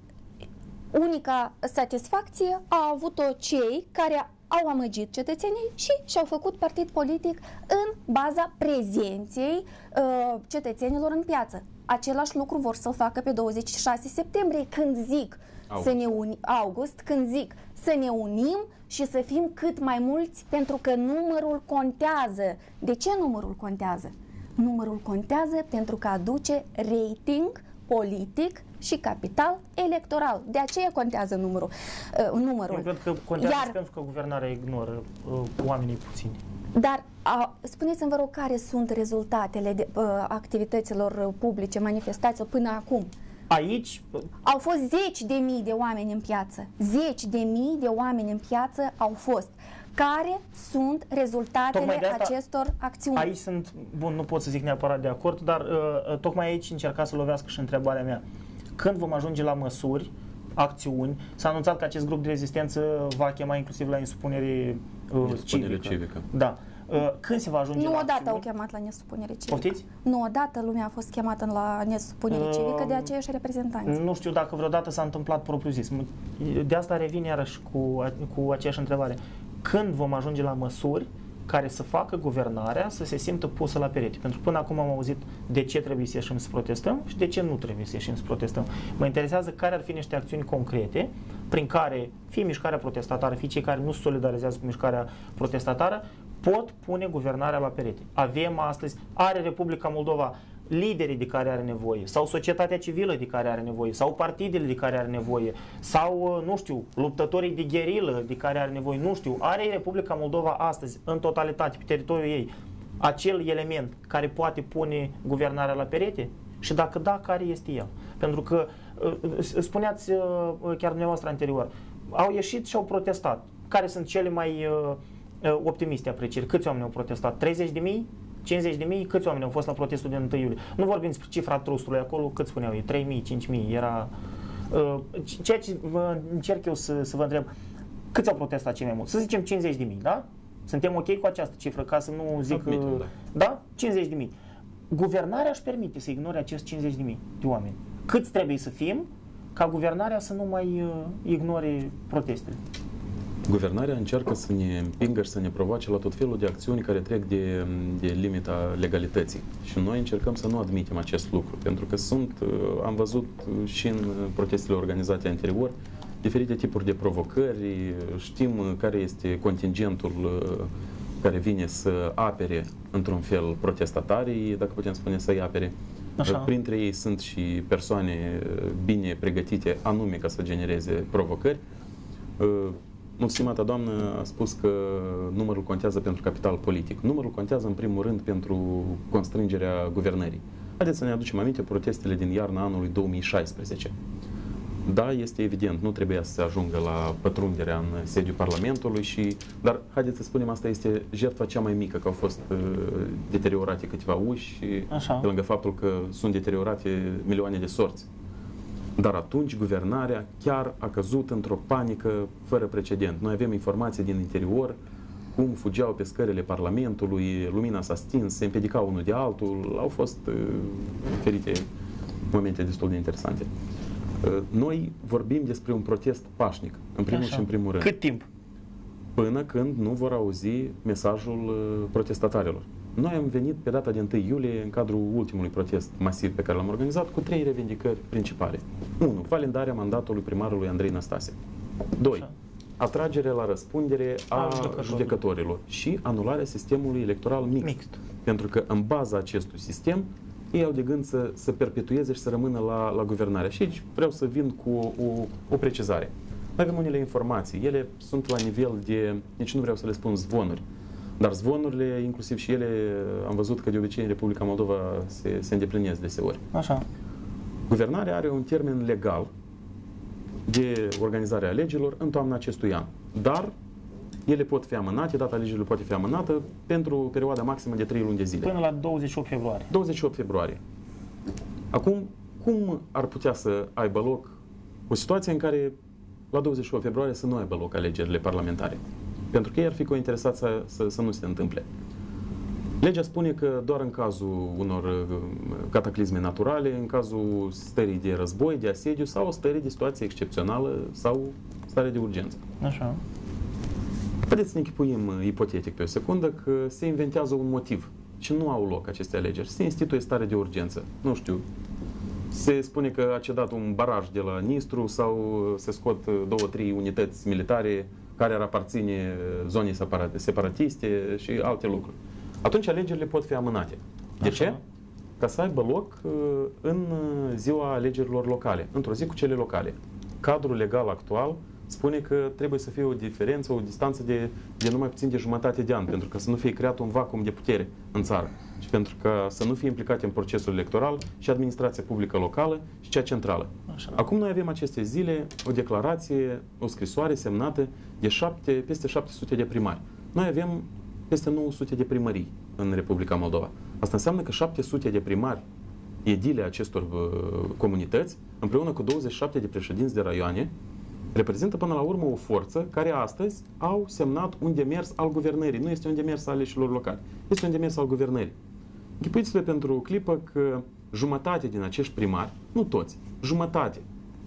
unica satisfacție a avut-o cei care au amăgit cetățenii și și-au făcut partid politic în baza prezenței uh, cetățenilor în piață. Același lucru vor să-l facă pe douăzeci și șase septembrie, când zic august. să ne uni, august, când zic să ne unim și să fim cât mai mulți, pentru că numărul contează. De ce numărul contează? Numărul contează pentru că aduce rating politic și capital electoral. De aceea contează numărul. Uh, numărul. Eu cred că contează Iar, pentru că guvernarea ignoră uh, oamenii puțini. Dar spuneți-mi, vă rog, care sunt rezultatele de, uh, activităților publice, manifestațiilor până acum? Aici au fost zeci de mii de oameni în piață. Zeci de mii de oameni în piață au fost. Care sunt rezultatele acestor acțiuni? Aici sunt, bun, nu pot să zic neapărat de acord, dar uh, tocmai aici încerca să lovească și întrebarea mea. Când vom ajunge la măsuri, acțiuni? S-a anunțat că acest grup de rezistență va chema inclusiv la insupunere uh, civică. civică. Da. Uh, când se va ajunge nu la odată acțiuni? au chemat la nesupunere civică. Poftiți? Nu odată lumea a fost chemată la nesupunere uh, civică de aceiași reprezentanți. Nu știu dacă vreodată s-a întâmplat propriu-zis. De asta revin iarăși cu, cu aceeași întrebare. Când vom ajunge la măsuri care să facă guvernarea să se simtă pusă la perete? Pentru că până acum am auzit de ce trebuie să ieșim să protestăm și de ce nu trebuie să ieșim să protestăm. Mă interesează care ar fi niște acțiuni concrete prin care fie mișcarea protestatară, fie cei care nu se solidarizează cu mișcarea protestatară pot pune guvernarea la perete. Avem astăzi, are Republica Moldova liderii de care are nevoie, sau societatea civilă de care are nevoie, sau partidele de care are nevoie, sau, nu știu, luptătorii de gherilă de care are nevoie, nu știu, are Republica Moldova astăzi, în totalitate, pe teritoriul ei, acel element care poate pune guvernarea la perete? Și dacă da, care este el? Pentru că, spuneați chiar dumneavoastră anterior, au ieșit și au protestat. Care sunt cele mai optimiste aprecieri? Câți oameni au protestat? treizeci de mii? cincizeci de mii? Câți oameni au fost la protestul din întâi iulie? Nu vorbim despre cifra trustului acolo, cât spuneau ei? trei mii, cinci mii? Era... Uh, ceea ce vă încerc eu să, să vă întreb, câți au protestat cei mai mulți? Să zicem cincizeci de mii, da? Suntem ok cu această cifră, ca să nu zic... Admitem, da. Da? cincizeci de mii. Guvernarea își permite să ignore acest cincizeci de mii de oameni. Câți trebuie să fim ca guvernarea să nu mai uh, ignore protestele? Guvernarea încearcă să ne împingă și să ne provoace la tot felul de acțiuni care trec de, de limita legalității. Și noi încercăm să nu admitem acest lucru, pentru că sunt, am văzut și în protestele organizate anterior, diferite tipuri de provocări, știm care este contingentul care vine să apere într-un fel protestatarii, dacă putem spune să-i apere. Așa. Printre ei sunt și persoane bine pregătite anume ca să genereze provocări. Stimata doamnă a spus că numărul contează pentru capital politic. Numărul contează în primul rând pentru constrângerea guvernării. Haideți să ne aducem aminte protestele din iarna anului două mii șaisprezece. Da, este evident, nu trebuia să se ajungă la pătrunderea în sediul Parlamentului, și, dar haideți să spunem, asta este jertfa cea mai mică, că au fost uh, deteriorate câteva uși, și pe lângă faptul că sunt deteriorate milioane de sorți. Dar atunci guvernarea chiar a căzut într-o panică fără precedent. Noi avem informații din interior, cum fugeau pe scările Parlamentului, lumina s-a stins, se împiedicau unul de altul, au fost uh, diferite momente destul de interesante. Uh, noi vorbim despre un protest pașnic, în primul Așa. și în primul rând. Cât timp? Până când nu vor auzi mesajul uh, protestatarilor. Noi am venit pe data de întâi iulie, în cadrul ultimului protest masiv pe care l-am organizat, cu trei revendicări principale. unu. Validarea mandatului primarului Andrei Năstase. doi. Atragerea la răspundere a, a judecătorilor. judecătorilor și anularea sistemului electoral mixt. mixt. Pentru că în baza acestui sistem ei au de gând să, să perpetueze și să rămână la, la guvernare. Și aici vreau să vin cu o, o, o precizare. Noi avem unele informații, ele sunt la nivel de, nici nu vreau să le spun zvonuri, dar zvonurile, inclusiv și ele, am văzut că de obicei în Republica Moldova se, se îndeplinesc deseori. Așa. Guvernarea are un termen legal de organizare a alegerilor în toamna acestui an. Dar ele pot fi amânate, data alegerilor poate fi amânată pentru o perioadă maximă de trei luni de zile. Până la douăzeci și opt februarie. douăzeci și opt februarie. Acum, cum ar putea să aibă loc o situație în care la douăzeci și opt februarie să nu aibă loc alegerile parlamentare? Pentru că ei ar fi cointeresați să, să, să nu se întâmple. Legea spune că doar în cazul unor cataclisme naturale, în cazul stării de război, de asediu sau stării de situație excepțională sau stare de urgență. Așa. Haideți să ne închipuim ipotetic pe o secundă că se inventează un motiv și nu au loc aceste alegeri. Se instituie stare de urgență. Nu știu, se spune că a cedat un baraj de la Nistru sau se scot două, trei unități militare care ar aparține zonei separatiste și alte lucruri. Atunci alegerile pot fi amânate. De Așa. ce? Ca să aibă loc în ziua alegerilor locale, într-o zi cu cele locale. Cadrul legal actual spune că trebuie să fie o diferență, o distanță de, de numai puțin de jumătate de an, pentru că să nu fie creat un vacuum de putere în țară și pentru că să nu fie implicate în procesul electoral și administrația publică locală și cea centrală. Așa. Acum noi avem aceste zile o declarație, o scrisoare semnată de șapte, peste șapte sute de primari. Noi avem peste nouă sute de primării în Republica Moldova. Asta înseamnă că șapte sute de primari, edile acestor uh, comunități, împreună cu douăzeci și șapte de președinți de raioane, reprezintă până la urmă o forță care astăzi au semnat un demers al guvernării. Nu este un demers al aleșilor locali, este un demers al guvernării. Închipuiți-vă pentru o clipă că jumătate din acești primari, nu toți, jumătate,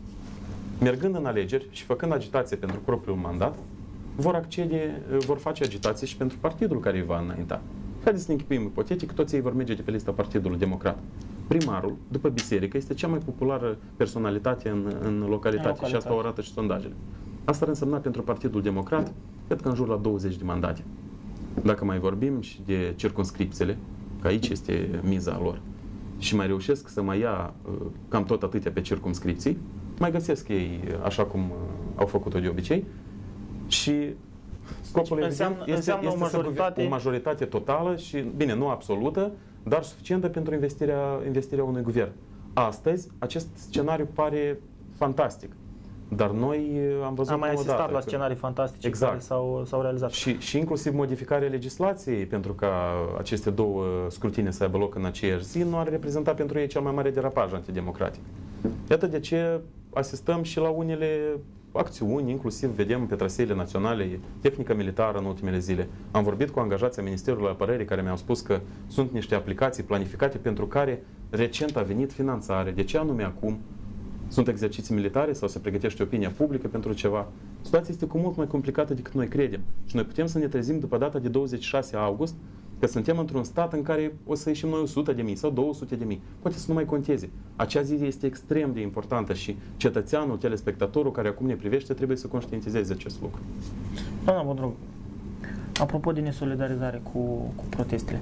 mergând în alegeri și făcând agitație pentru propriul mandat, vor accede, vor face agitație și pentru partidul care îi va înainta. Haideți să ne închipuim ipotetic, toți ei vor merge de pe lista Partidului Democrat. Primarul, după biserică, este cea mai populară personalitate în, în, localitate, în localitate și asta o arată și sondajele. Asta ar însemna pentru Partidul Democrat, cred că în jur la douăzeci de mandate. Dacă mai vorbim și de circumscripțiile, că aici este miza lor, și mai reușesc să mai ia cam tot atâtea pe circumscripții, mai găsesc ei așa cum au făcut-o de obicei și scopul deci, înseamnă, este, înseamnă este o, majoritate... să o majoritate totală și, bine, nu absolută, dar suficientă pentru investirea, investirea unui guvern. Astăzi, acest scenariu pare fantastic, dar noi am văzut am mai asistat dată la că... scenarii fantastice exact. care s-au, s-au realizat. Și, și inclusiv modificarea legislației pentru ca aceste două scrutine să aibă loc în aceeași zi nu ar reprezenta pentru ei cel mai mare derapaj antidemocratic. Iată de ce asistăm și la unele acțiuni, inclusiv vedem pe traseele naționale, tehnică militară în ultimele zile. Am vorbit cu angajații Ministerului Apărării care mi-au spus că sunt niște aplicații planificate pentru care recent a venit finanțare. De ce anume acum? Sunt exerciții militare sau se pregătește opinia publică pentru ceva? Situația este cu mult mai complicată decât noi credem. Și noi putem să ne trezim după data de douăzeci și șase august că suntem într-un stat în care o să ieșim noi o sută de mii sau două sute de mii. Poate să nu mai conteze. Acea zi este extrem de importantă și cetățeanul, telespectatorul care acum ne privește trebuie să conștientizeze acest lucru. Doamna Bodrog, apropo de nesolidarizare cu, cu protestele,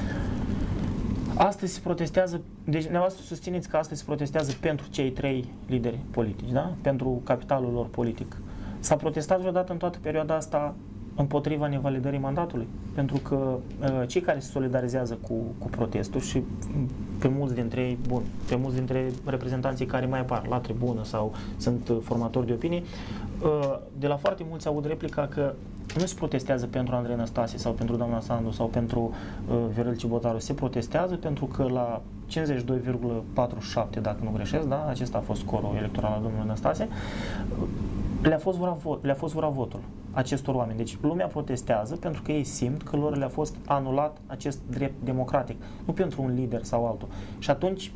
astăzi se protestează, deci dumneavoastră susțineți că astăzi se protestează pentru cei trei lideri politici, da? Pentru capitalul lor politic. S-a protestat vreodată în toată perioada asta împotriva nevalidării mandatului? Pentru că uh, cei care se solidarizează cu, cu protestul și pe mulți dintre ei, bun, pe mulți dintre reprezentanții care mai apar la tribună sau sunt uh, formatori de opinii, uh, de la foarte mulți aud replica că nu se protestează pentru Andrei Năstase sau pentru doamna Sandu sau pentru uh, Viorel Cibotaru, se protestează pentru că la cincizeci și doi virgulă patruzeci și șapte, dacă nu greșesc, da? Acesta a fost scorul electoral al domnului Năstase, le-a fost furat, vot, le-a fost furat votul acestor oameni. Deci lumea protestează pentru că ei simt că lor le-a fost anulat acest drept democratic, nu pentru un lider sau altul. Și atunci,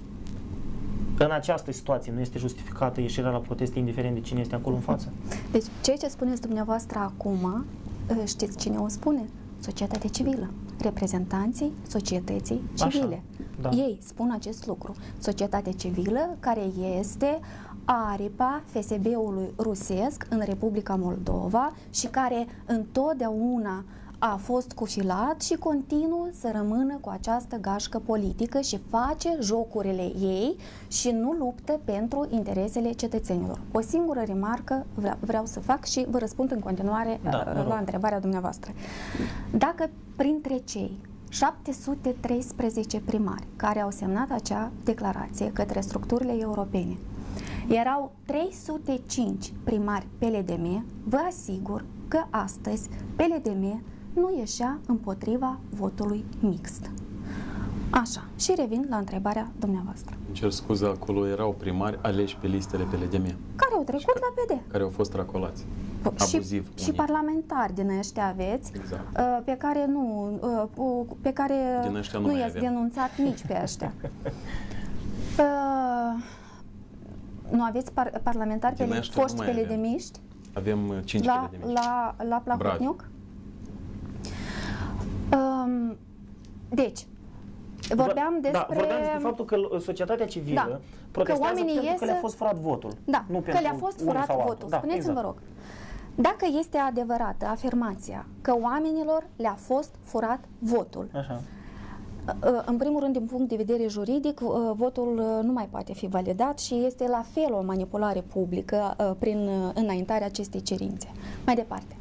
în această situație, nu este justificată ieșirea la proteste, indiferent de cine este acolo în față? Deci, ceea ce spuneți dumneavoastră acum, știți cine o spune? Societatea civilă. Reprezentanții societății civile. Așa, da. Ei spun acest lucru. Societatea civilă care este aripa F S B-ului rusesc în Republica Moldova și care întotdeauna a fost cufilat și continuă să rămână cu această gașcă politică și face jocurile ei și nu luptă pentru interesele cetățenilor. O singură remarcă vreau, vreau să fac și vă răspund în continuare da, la întrebarea dumneavoastră. Dacă printre cei șapte sute treisprezece primari care au semnat acea declarație către structurile europene erau trei sute cinci primari P L D M, vă asigur că astăzi P L D M nu ieșea împotriva votului mixt. Așa, și revin la întrebarea dumneavoastră. Îmi cer scuze, acolo erau primari aleși pe listele P L D M. Care au trecut la P D. Care au fost racolați. Abuziv. Și, și parlamentari din ăștia aveți, exact. pe care nu, pe care nu, nu i-ați denunțat nici pe ăștia. uh, nu aveți par parlamentari pe foști P L D M-iști? Avem cinci la, P L D M-iști. La, la Plahotniuc? Um, deci, vorbeam despre... Da, vorbeam despre faptul că societatea civilă da, protestează că pentru iese... că le-a fost furat votul. Da, nu că le-a fost furat votul. Da, Spuneți-mi, exact. Vă rog, dacă este adevărată afirmația că oamenilor le-a fost furat votul, așa. În primul rând, din punct de vedere juridic, votul nu mai poate fi validat și este la fel o manipulare publică prin înaintarea acestei cerințe. Mai departe.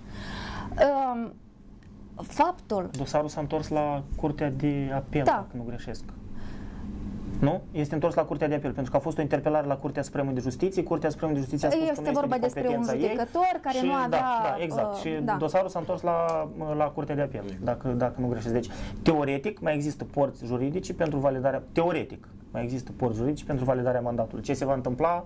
Faptul... Dosarul s-a întors la Curtea de Apel, da. dacă nu greșesc. Nu? Este întors la Curtea de Apel, pentru că a fost o interpelare la Curtea Supremă de Justiție. Curtea Supremă de Justiție a spus este că nu vorba este de despre un judecător care și, nu avea... Da, da exact. Uh, și da. dosarul s-a întors la, la Curtea de Apel, dacă, dacă nu greșesc. Deci, teoretic, mai există porți juridice pentru validarea... Teoretic, mai există porți juridice pentru validarea mandatului. Ce se va întâmpla?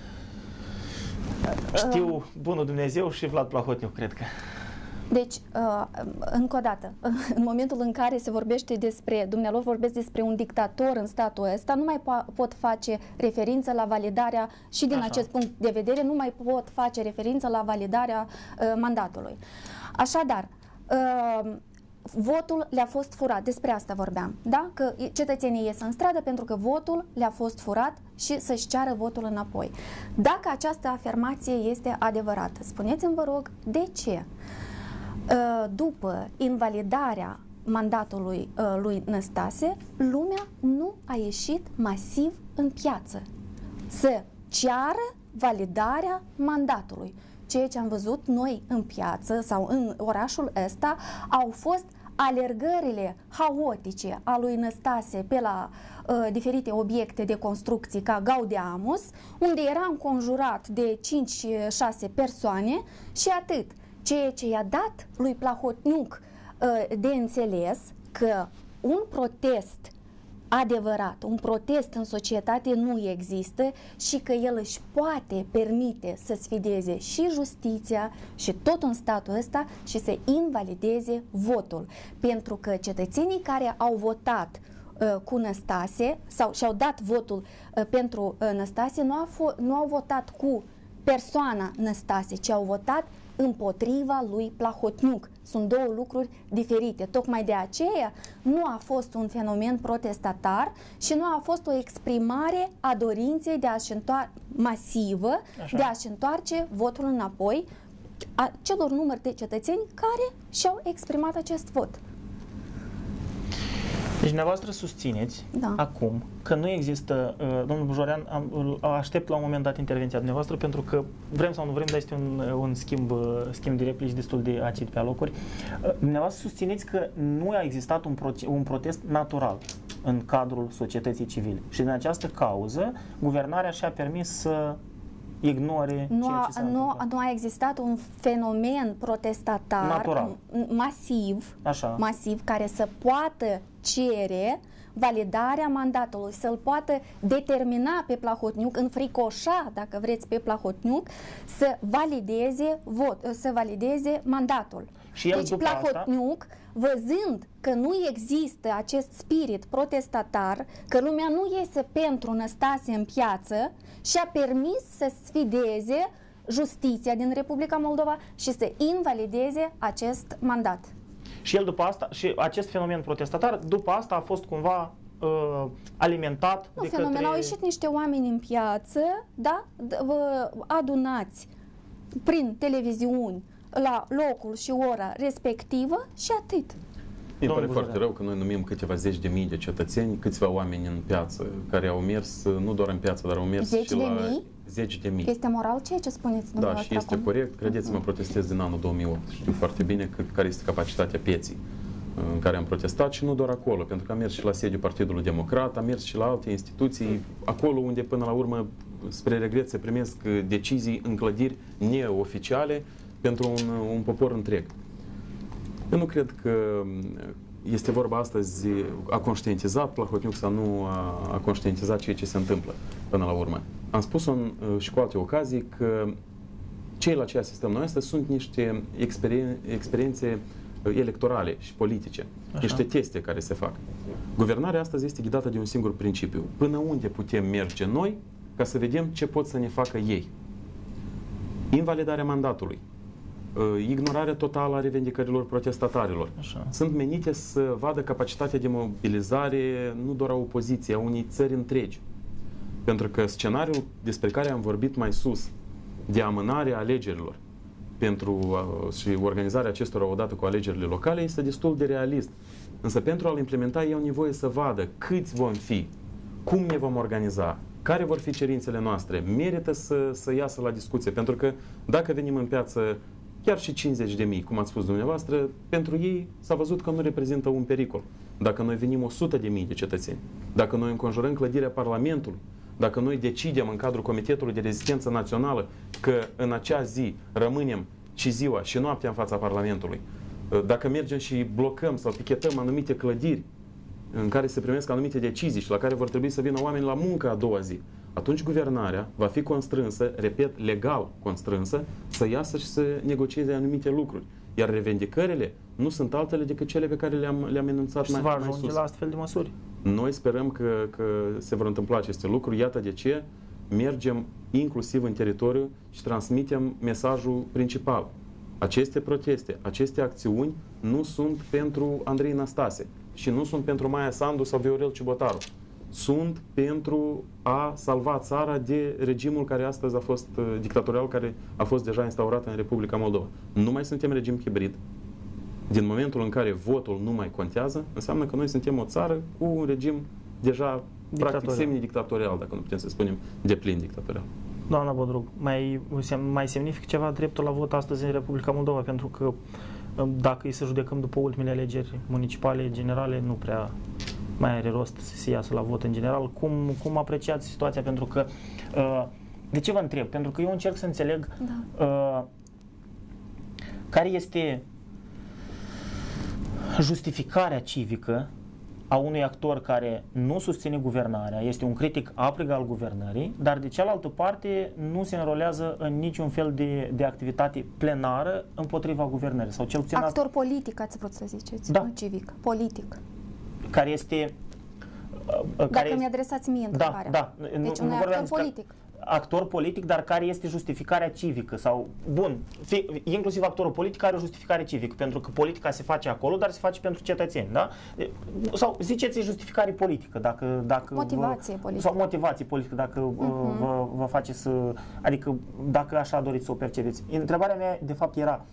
Știu uh. bunul Dumnezeu și Vlad Plahotniuc, cred că... Deci, uh, încă o dată, în momentul în care se vorbește despre, dumnealor vorbesc despre un dictator în statul ăsta, nu mai po pot face referință la validarea, și din Așa. acest punct de vedere, nu mai pot face referință la validarea uh, mandatului. Așadar, uh, votul le-a fost furat, despre asta vorbeam, da? Că cetățenii ies în stradă pentru că votul le-a fost furat și să-și ceară votul înapoi. Dacă această afirmație este adevărată, spuneți-mi, vă rog, de ce? După invalidarea mandatului uh, lui Năstase, lumea nu a ieșit masiv în piață să ceară validarea mandatului. Ceea ce am văzut noi în piață sau în orașul ăsta au fost alergările haotice a lui Năstase pe la uh, diferite obiecte de construcții ca Gaudeamus, unde era înconjurat de cinci șase persoane și atât. Ceea ce i-a dat lui Plahotniuc uh, de înțeles că un protest adevărat, un protest în societate nu există și că el își poate permite să sfideze și justiția și tot în statul ăsta și să invalideze votul. Pentru că cetățenii care au votat uh, cu Năstase sau și-au dat votul uh, pentru uh, Năstase nu au, nu au votat cu persoana Năstase, ci au votat împotriva lui Plahotniuc. Sunt două lucruri diferite. Tocmai de aceea nu a fost un fenomen protestatar și nu a fost o exprimare a dorinței de a-și întoarce masivă, Așa. de a-și întoarce votul înapoi a celor număr de cetățeni care și-au exprimat acest vot. Deci dumneavoastră susțineți da. acum că nu există, uh, domnul Bujorean, am, aștept la un moment dat intervenția dumneavoastră pentru că vrem sau nu vrem, dar este un, un schimb, uh, schimb de replici destul de acid pe alocuri. Uh, dumneavoastră susțineți că nu a existat un, pro, un protest natural în cadrul societății civile și din această cauză guvernarea și-a permis să ignore nu ceea a, ce s-a nu, întâmplat. nu a existat un fenomen protestatar natural. masiv, Așa. masiv care să poată cere validarea mandatului, să-l poată determina pe Plahotniuc, înfricoșa, dacă vreți, pe Plahotniuc, să valideze vot, să valideze mandatul. Și el, deci după Plahotniuc, asta, văzând că nu există acest spirit protestatar, că lumea nu iese pentru Năstase în piață, și-a permis să sfideze justiția din Republica Moldova și să invalideze acest mandat. Și el după asta, și acest fenomen protestatar, după asta a fost cumva uh, alimentat nu, de fenomen, către... au ieșit niște oameni în piață, da, vă adunați prin televiziuni la locul și ora respectivă și atât. Mi pare foarte rău că noi numim câteva zeci de mii de cetățeni, câțiva oameni în piață, care au mers nu doar în piață, dar au mers zeci și de la mii? zeci de mii. Este moral ceea ce spuneți dumneavoastră? Da, și este acum? corect. Credeți-mă, protestez din anul două mii opt. Știu foarte bine că, care este capacitatea pieții în care am protestat și nu doar acolo, pentru că am mers și la sediul Partidului Democrat, am mers și la alte instituții, acolo unde până la urmă, spre regret, se primesc decizii în clădiri neoficiale pentru un, un popor întreg. Eu nu cred că este vorba astăzi, a conștientizat Plahotniuc sau nu a, a conștientizat ceea ce se întâmplă până la urmă. Am spus-o în, și cu alte ocazii că cei la ce asistăm noi astăzi sunt niște experien, experiențe electorale și politice, Așa. niște teste care se fac. Guvernarea astăzi este ghidată de un singur principiu. Până unde putem merge noi ca să vedem ce pot să ne facă ei. Invalidarea mandatului, ignorarea totală a revendicărilor protestatarilor. Așa. Sunt menite să vadă capacitatea de mobilizare nu doar a opoziției, a unei țări întregi. Pentru că scenariul despre care am vorbit mai sus, de amânarea alegerilor pentru uh, și organizarea acestora odată cu alegerile locale, este destul de realist. Însă pentru a-l implementa ei au nevoie să vadă câți vom fi, cum ne vom organiza, care vor fi cerințele noastre, merită să, să iasă la discuție. Pentru că dacă venim în piață chiar și cincizeci de mii, cum ați spus dumneavoastră, pentru ei s-a văzut că nu reprezintă un pericol. Dacă noi venim o sută de mii de cetățeni, dacă noi înconjurăm clădirea Parlamentului, dacă noi decidem în cadrul Comitetului de Rezistență Națională că în acea zi rămânem și ziua și noaptea în fața Parlamentului, dacă mergem și blocăm sau pichetăm anumite clădiri în care se primesc anumite decizii și la care vor trebui să vină oameni la muncă a doua zi, atunci guvernarea va fi constrânsă, repet, legal constrânsă, să iasă și să negocieze anumite lucruri. Iar revendicările nu sunt altele decât cele pe care le-am, le-am enunțat mai, mai sus. Și să va ajunge la astfel de măsuri. Noi sperăm că, că se vor întâmpla aceste lucruri. Iată de ce mergem inclusiv în teritoriu și transmitem mesajul principal. Aceste proteste, aceste acțiuni nu sunt pentru Andrei Năstase și nu sunt pentru Maia Sandu sau Viorel Ciubotaru. Sunt pentru a salva țara de regimul care astăzi a fost dictatorial, care a fost deja instaurat în Republica Moldova. Nu mai suntem regim hibrid. Din momentul în care votul nu mai contează, înseamnă că noi suntem o țară cu un regim deja practic semi-dictatorial, dacă nu putem să spunem de plin dictatorial. Doamna Bodrug, mai, mai semnific ceva dreptul la vot astăzi în Republica Moldova, pentru că dacă îi să judecăm după ultimele alegeri municipale, generale, nu prea mai are rost să se iasă la vot în general. Cum, cum apreciați situația? Pentru că, uh, de ce vă întreb? Pentru că eu încerc să înțeleg da. uh, care este justificarea civică a unui actor care nu susține guvernarea, este un critic aprig al guvernării, dar de cealaltă parte nu se înrolează în niciun fel de, de activitate plenară împotriva guvernării. Sau cel puțin actor asta, politic, ați vrut să ziceți, da. nu civic, politic. Care este... Dacă care mi adresați mie întrebarea. Da, da. Deci nu, un nu actor politic. Ca, actor politic, dar care este justificarea civică sau, bun, fi, inclusiv actorul politic are o justificare civică, pentru că politica se face acolo, dar se face pentru cetățeni, da? Sau ziceți justificare politică, dacă... dacă motivație vă, politică. Sau motivație politică, dacă uh-huh. vă, vă face să... Adică, dacă așa doriți să o percepeți. Întrebarea mea, de fapt, era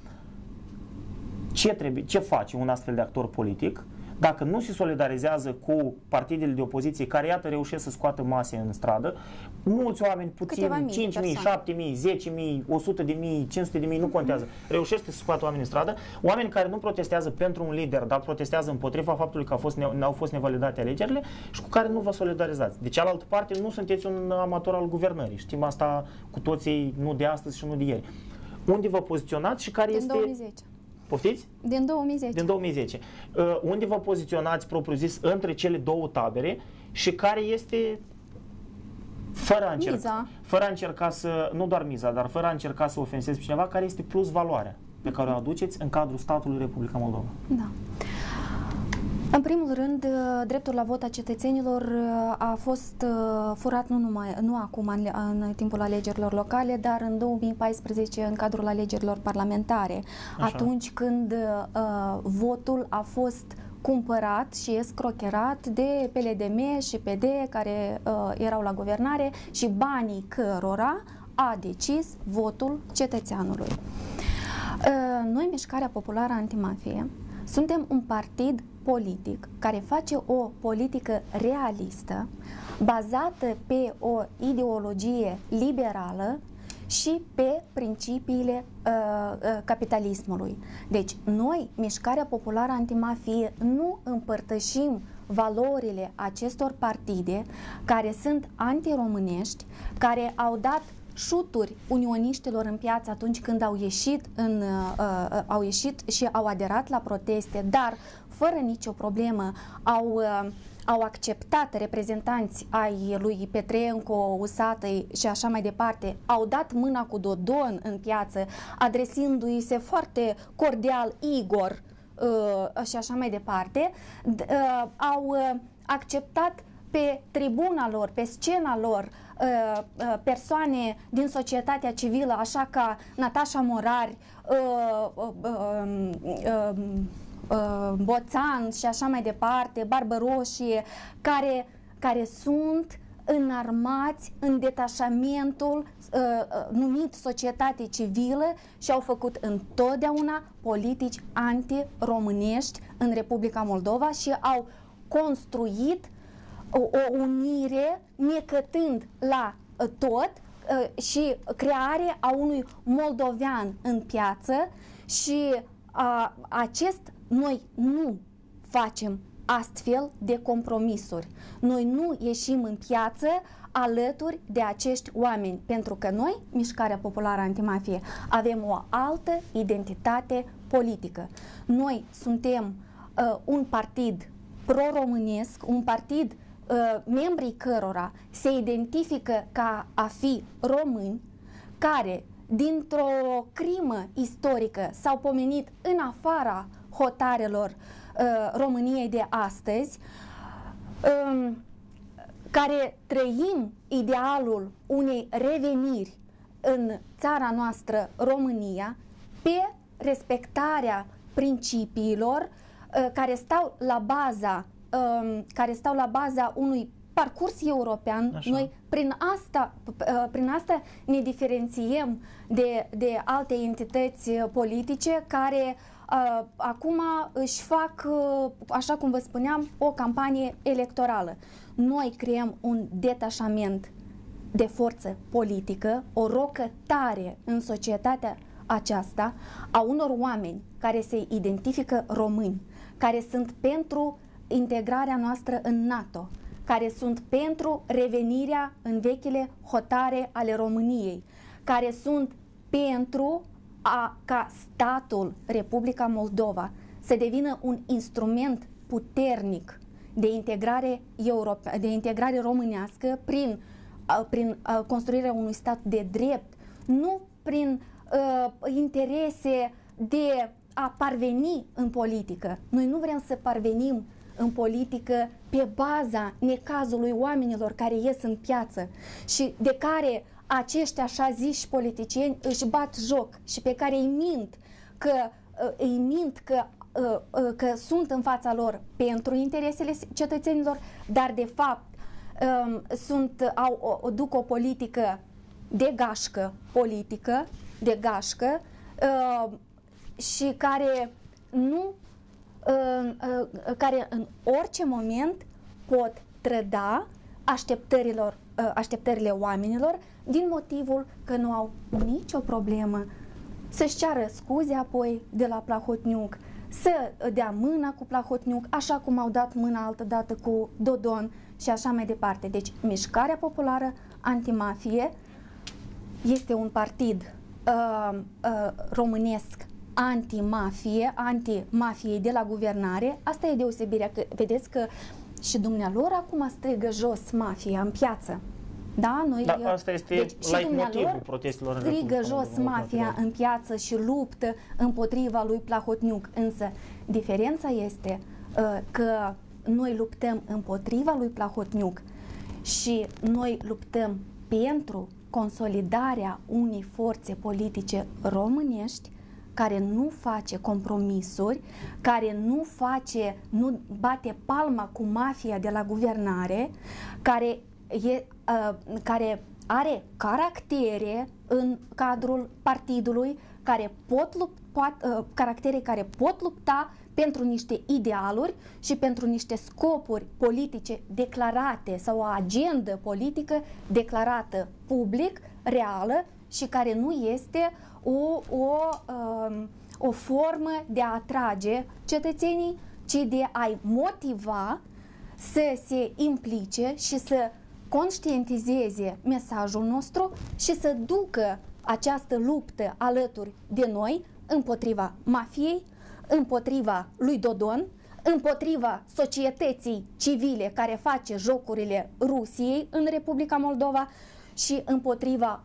ce trebuie, ce face un astfel de actor politic dacă nu se solidarizează cu partidele de opoziție care, iată, reușesc să scoată mase în stradă, mulți oameni, puțin, cinci mii, șapte mii, zece mii, o sută de mii, cinci sute de mii, nu contează, reușesc să scoată oameni în stradă, oameni care nu protestează pentru un lider, dar protestează împotriva faptului că au fost, n-au fost nevalidate alegerile și cu care nu vă solidarizați. De cealaltă parte, nu sunteți un amator al guvernării. Știm asta cu toții, nu de astăzi și nu de ieri. Unde vă poziționați și care Din este... două mii zece. Poftiți? Din două mii zece. Din două mii zece. Uh, unde vă poziționați, propriu-zis, între cele două tabere și care este, fără a încerca, miza. fără a încerca să, nu doar miza, dar fără a încerca să ofensezi pe cineva, care este plus valoarea pe care o aduceți în cadrul statului Republica Moldova? Da. În primul rând, dreptul la vot a cetățenilor a fost furat nu numai nu acum în, în timpul alegerilor locale, dar în două mii paisprezece în cadrul alegerilor parlamentare, Așa. atunci când uh, votul a fost cumpărat și escrocherat de P L D M și P D care uh, erau la guvernare și banii cărora a decis votul cetățeanului. Uh, noi, Mișcarea Populară Antimafie, suntem un partid politic care face o politică realistă, bazată pe o ideologie liberală și pe principiile uh, uh, capitalismului. Deci, noi, Mișcarea Populară Antimafie, nu împărtășim valorile acestor partide care sunt antiromânești, care au dat șuturi unioniștilor în piață atunci când au ieșit, în, uh, uh, au ieșit și au aderat la proteste, dar fără nicio problemă au, uh, au acceptat reprezentanți ai lui Petrenco, Usatăi și așa mai departe, au dat mâna cu Dodon în piață, adresându-i se foarte cordial Igor uh, și așa mai departe, uh, au uh, acceptat pe tribuna lor, pe scena lor, persoane din societatea civilă, așa ca Natasha Morari, Boțan și așa mai departe, Barbă Roșie, care, care sunt înarmați în detașamentul uh, numit societate civilă și au făcut întotdeauna politici antiromânești în Republica Moldova și au construit o, o unire necătând la uh, tot uh, și crearea a unui moldovean în piață și uh, acest noi nu facem astfel de compromisuri. Noi nu ieșim în piață alături de acești oameni, pentru că noi, Mișcarea Populară Antimafie, avem o altă identitate politică. Noi suntem uh, un partid pro-românesc, un partid uh, membrii cărora se identifică ca a fi români, care dintr-o crimă istorică s-au pomenit în afara hotarelor României de astăzi, care trăim idealul unei reveniri în țara noastră, România, pe respectarea principiilor care stau la baza, care stau la baza unui parcurs european. Așa. Noi prin asta, prin asta ne diferențiem de, de alte entități politice care Uh, acum își fac, uh, așa cum vă spuneam, o campanie electorală. Noi creăm un detașament de forță politică, o rocătare în societatea aceasta a unor oameni care se identifică români, care sunt pentru integrarea noastră în NATO, care sunt pentru revenirea în vechile hotare ale României, care sunt pentru A, ca statul Republica Moldova să devină un instrument puternic de integrare europe, de integrare românească prin, prin construirea unui stat de drept, nu prin uh, interese de a parveni în politică. Noi nu vrem să parvenim în politică pe baza necazului oamenilor care ies în piață și de care acești așa ziși politicieni își bat joc și pe care îi mint că, îi mint că, că sunt în fața lor pentru interesele cetățenilor, dar de fapt sunt, au, o, duc o politică de gașcă politică, de gașcă și care nu care în orice moment pot trăda așteptărilor, așteptările oamenilor din motivul că nu au nicio problemă să-și ceară scuze apoi de la Plahotniuc, să dea mâna cu Plahotniuc, așa cum au dat mâna altădată cu Dodon și așa mai departe. Deci, Mișcarea Populară Antimafie este un partid uh, uh, românesc anti-mafie, anti-mafiei de la guvernare. Asta e deosebirea, că vedeți că și dumnealor acum strigă jos mafia în piață. Da, noi, da, asta este deci, leitmotivul protestelor în strigă jos mafia în piață și luptă împotriva lui Plahotniuc. Însă, diferența este uh, că noi luptăm împotriva lui Plahotniuc și noi luptăm pentru consolidarea unei forțe politice românești care nu face compromisuri, care nu face, nu bate palma cu mafia de la guvernare, care, e, uh, care are caractere în cadrul partidului, care pot lupta, uh, caractere care pot lupta pentru niște idealuri și pentru niște scopuri politice declarate sau o agendă politică declarată public, reală și care nu este o, o, um, o formă de a atrage cetățenii, ci de a-i motiva să se implice și să conștientizeze mesajul nostru și să ducă această luptă alături de noi împotriva mafiei, împotriva lui Dodon, împotriva societății civile care face jocurile Rusiei în Republica Moldova și împotriva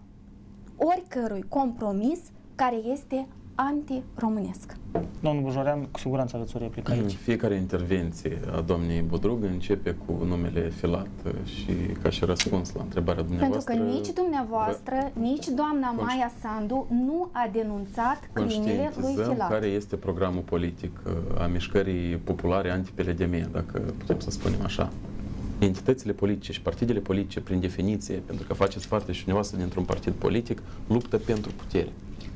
oricărui compromis care este anti-românesc. Domnul Bujorean, cu siguranță aveți o replică aici. Fiecare intervenție a domnei Bodrug începe cu numele Filat și ca și răspuns la întrebarea dumneavoastră. Pentru că nici dumneavoastră, nici doamna Maia Sandu nu a denunțat crimele lui Filat. Care este programul politic a Mișcării Populare Anti-P L D M, dacă putem să spunem așa. Entitățile politice și partidele politice, prin definiție, pentru că faceți parte și dumneavoastră dintr-un partid politic, luptă pentru putere.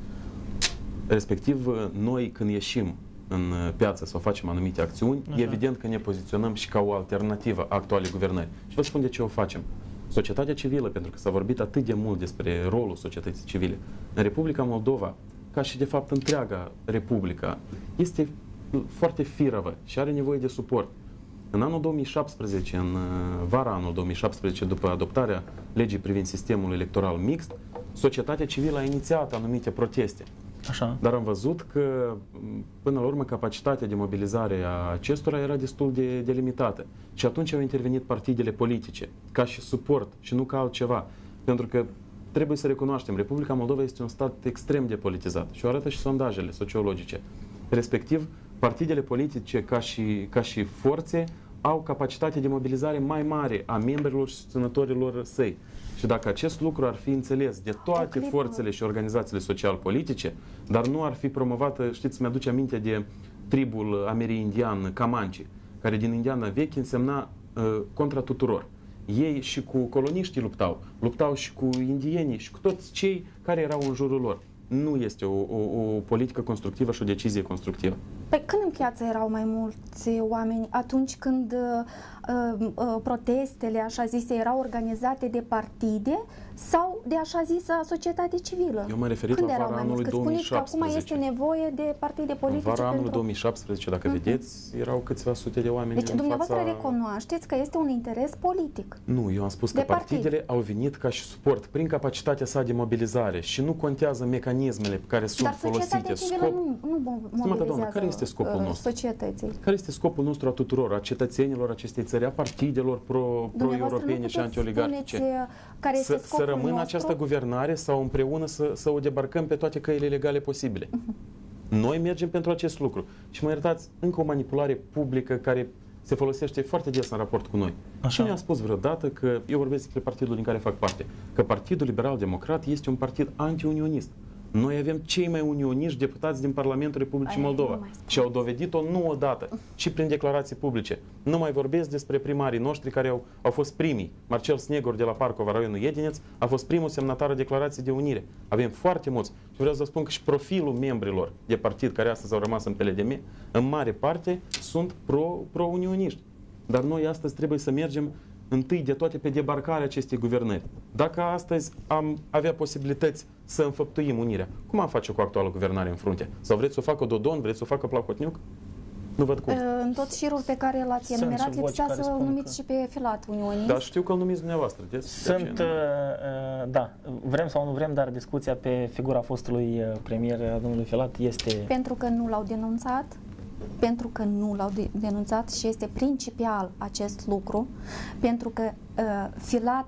Respectiv, noi când ieșim în piață sau facem anumite acțiuni, Așa. e evident că ne poziționăm și ca o alternativă a actualei guvernări. Și vă spun de ce o facem. Societatea civilă, pentru că s-a vorbit atât de mult despre rolul societății civile, în Republica Moldova, ca și de fapt întreaga Republica, este foarte firavă și are nevoie de suport. În anul două mii șaptesprezece, în vara anului două mii șaptesprezece, după adoptarea legii privind sistemul electoral mixt, societatea civilă a inițiat anumite proteste. Așa. Dar am văzut că, până la urmă, capacitatea de mobilizare a acestora era destul de, de limitată. Și atunci au intervenit partidele politice, ca și suport și nu ca altceva. Pentru că trebuie să recunoaștem, Republica Moldova este un stat extrem de politizat și o arată și sondajele sociologice. Respectiv, partidele politice ca și, ca și forțe au capacitate de mobilizare mai mare a membrilor și susținătorilor săi. Și dacă acest lucru ar fi înțeles de toate forțele și organizațiile social-politice, dar nu ar fi promovată, știți, mi-aduce aminte de tribul amerindian Comanche, care din Indiana veche însemna uh, contra tuturor. Ei și cu coloniștii luptau, luptau și cu indienii și cu toți cei care erau în jurul lor. Nu este o, o, o politică constructivă și o decizie constructivă. Păi când în piață erau mai mulți oameni? Atunci când uh, uh, protestele, așa zise, erau organizate de partide sau de așa zisă societate civilă? Eu mă referit când la vara anului două mii șaptesprezece. Spuneți că acum este nevoie de partide politice. În vara pentru... anului două mii șaptesprezece, dacă uh-huh. vedeți, erau câțiva sute de oameni deci, în dumneavoastră fața... recunoașteți că este un interes politic. Nu, eu am spus că partidele partid. au venit ca și suport, prin capacitatea sa de mobilizare și nu contează mecanismele care sunt Dar folosite. Dar societatea civilă Scop... nu, nu mobilizează. Doamnă, care este este scopul nostru? societății. Care este scopul nostru a tuturor, a cetățenilor acestei țări, a partidelor pro, pro-europene și anti-oligarhice? Care este să, să rămână nostru? această guvernare sau împreună să, să o debarcăm pe toate căile legale posibile? Uh-huh. Noi mergem pentru acest lucru. Și mă iertați, încă o manipulare publică care se folosește foarte des în raport cu noi. Așa. Cine a spus vreodată că, eu vorbesc despre partidul din care fac parte, că Partidul Liberal Democrat este un partid anti-unionist. Noi avem cei mai unioniști deputați din Parlamentul Republicii Moldova și au dovedit-o nu odată, ci prin declarații publice. Nu mai vorbesc despre primarii noștri care au, au fost primii. Marcel Snegor de la Parcova, raionul Iedineț, a fost primul semnatar a declarației de unire. Avem foarte mulți. Și vreau să vă spun că și profilul membrilor de partid care astăzi au rămas în P L D M, în mare parte sunt pro, pro-unioniști. Dar noi astăzi trebuie să mergem întâi de toate pe debarcarea acestei guvernări. Dacă astăzi am avea posibilități să înfăptuim unirea, cum am face cu actuala guvernare în frunte? Sau vreți să o facă Dodon, vreți să o facă Plahotniuc? Nu văd cum. În tot șirul pe care l-ați enumerat, lipsea să numiți și pe Filat unionist. Da, știu că îl numiți dumneavoastră. Sunt, da, vrem sau nu vrem, dar discuția pe figura fostului premier, a domnului Filat, este... Pentru că nu l-au denunțat, pentru că nu l-au de denunțat și este principial acest lucru, pentru că uh, Filat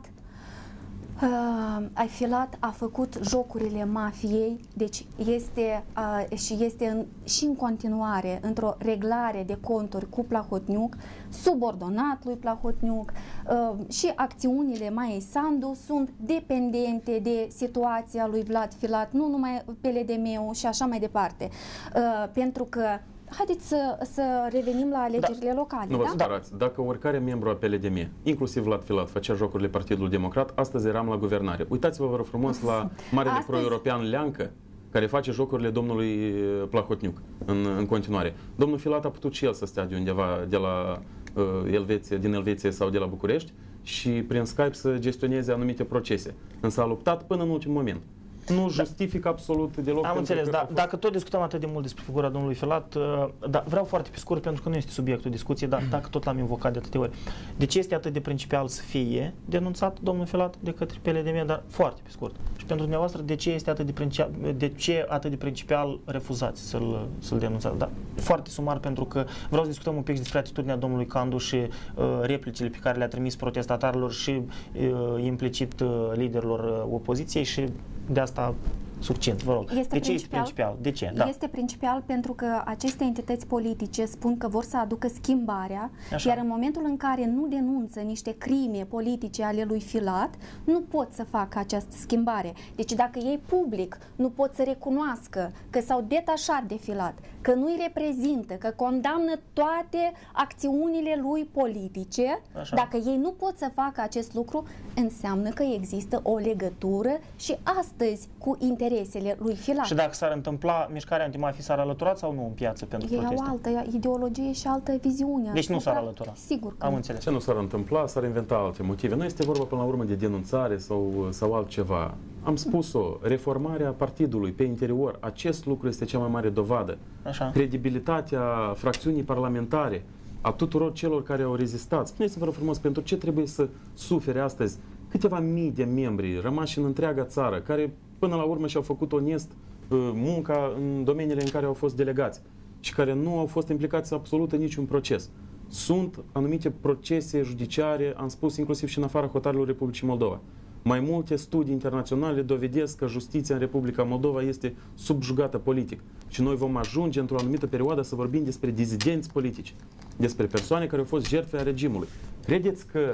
uh, a Filat a făcut jocurile mafiei, deci este uh, și este în, și în continuare într-o reglare de conturi cu Plahotniuc, subordonat lui Plahotniuc, uh, și acțiunile Maiei Sandu sunt dependente de situația lui Vlad Filat, nu numai P L D M-ul și așa mai departe, uh, pentru că haideți să, să revenim la alegerile da. locale. Nu vă da? supărați. Dacă oricare membru a P L D M, inclusiv Vlad Filat, făcea jocurile Partidului Democrat, astăzi eram la guvernare. Uitați-vă, vă rog frumos, la marele astăzi... pro-european Leancă, care face jocurile domnului Plahotniuc în, în continuare. Domnul Filat a putut și el să stea de undeva de la uh, Elveția, din Elveția sau de la București și prin Skype să gestioneze anumite procese. Însă a luptat până în ultimul moment. Nu justifică da. absolut deloc. Am înțeles, dar fost... dacă tot discutăm atât de mult despre figura domnului Filat, da, vreau foarte pe scurt, pentru că nu este subiectul discuției, dar dacă tot l-am invocat de atâtea ori, de ce este atât de principial să fie denunțat domnul Filat de către P L D M, dar foarte pe scurt. Și pentru dumneavoastră, de ce este atât de principial, de ce atât de principial refuzați să-l să-l denunțați? Da, foarte sumar, pentru că vreau să discutăm un pic despre atitudinea domnului Candu și uh, replicile pe care le-a trimis protestatarilor și uh, implicit uh, liderilor uh, opoziției și de asta succint, vă rog. Este de ce este principial? De ce? Da. Este principial pentru că aceste entități politice spun că vor să aducă schimbarea, așa. Iar în momentul în care nu denunță niște crime politice ale lui Filat, nu pot să facă această schimbare. Deci dacă ei public nu pot să recunoască că s-au detașat de Filat, că nu-i reprezintă, că condamnă toate acțiunile lui politice, așa. Dacă ei nu pot să facă acest lucru, înseamnă că există o legătură și astăzi cu interesele lui Filat. Și dacă s-ar întâmpla, mișcarea antimafie s-ar alătura sau nu în piață pentru ei proteste? Ei au altă ideologie și altă viziune. Deci nu s-ar alătura? Sigur că am nu. înțeles. Ce nu s-ar întâmpla, s-ar inventa alte motive. Nu este vorba până la urmă de denunțare sau, sau altceva. Am spus-o, reformarea partidului pe interior, acest lucru este cea mai mare dovadă. Așa. Credibilitatea fracțiunii parlamentare, a tuturor celor care au rezistat. Spuneți-vă, vă frumos, pentru ce trebuie să sufere astăzi câteva mii de membri rămași în întreaga țară, care până la urmă și-au făcut onest uh, munca în domeniile în care au fost delegați și care nu au fost implicați absolut în niciun proces. Sunt anumite procese judiciare, am spus inclusiv și în afara hotarelor Republicii Moldova. Mai multe studii internaționale dovedesc că justiția în Republica Moldova este subjugată politic. Și noi vom ajunge într-o anumită perioadă să vorbim despre dizidenți politici, despre persoane care au fost jertfe a regimului. Credeți că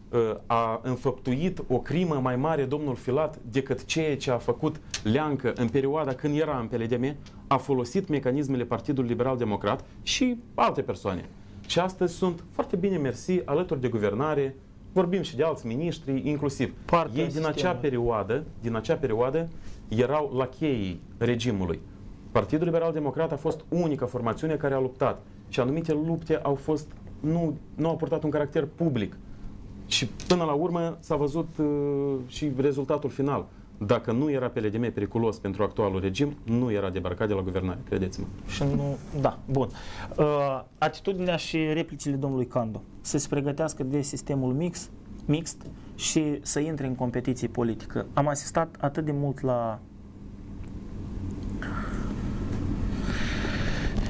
a înfăptuit o crimă mai mare domnul Filat decât ceea ce a făcut Leancă în perioada când era în P L D M, a folosit mecanismele Partidului Liberal Democrat și alte persoane. Și astăzi sunt foarte bine mersi alături de guvernare, vorbim și de alți miniștri, inclusiv. Partea ei din acea perioadă, din acea perioadă erau lacheii regimului. Partidul Liberal Democrat a fost unica formațiune care a luptat și anumite lupte au fost, nu, nu au purtat un caracter public. Și până la urmă s-a văzut uh, și rezultatul final. Dacă nu era P L D M periculos pentru actualul regim, nu era debarcat de la guvernare, credeți-mă. Și nu, da, bun. Uh, atitudinea și replicile domnului Candu. Să se pregătească de sistemul mix, mixt și să intre în competiție politică. Am asistat atât de mult la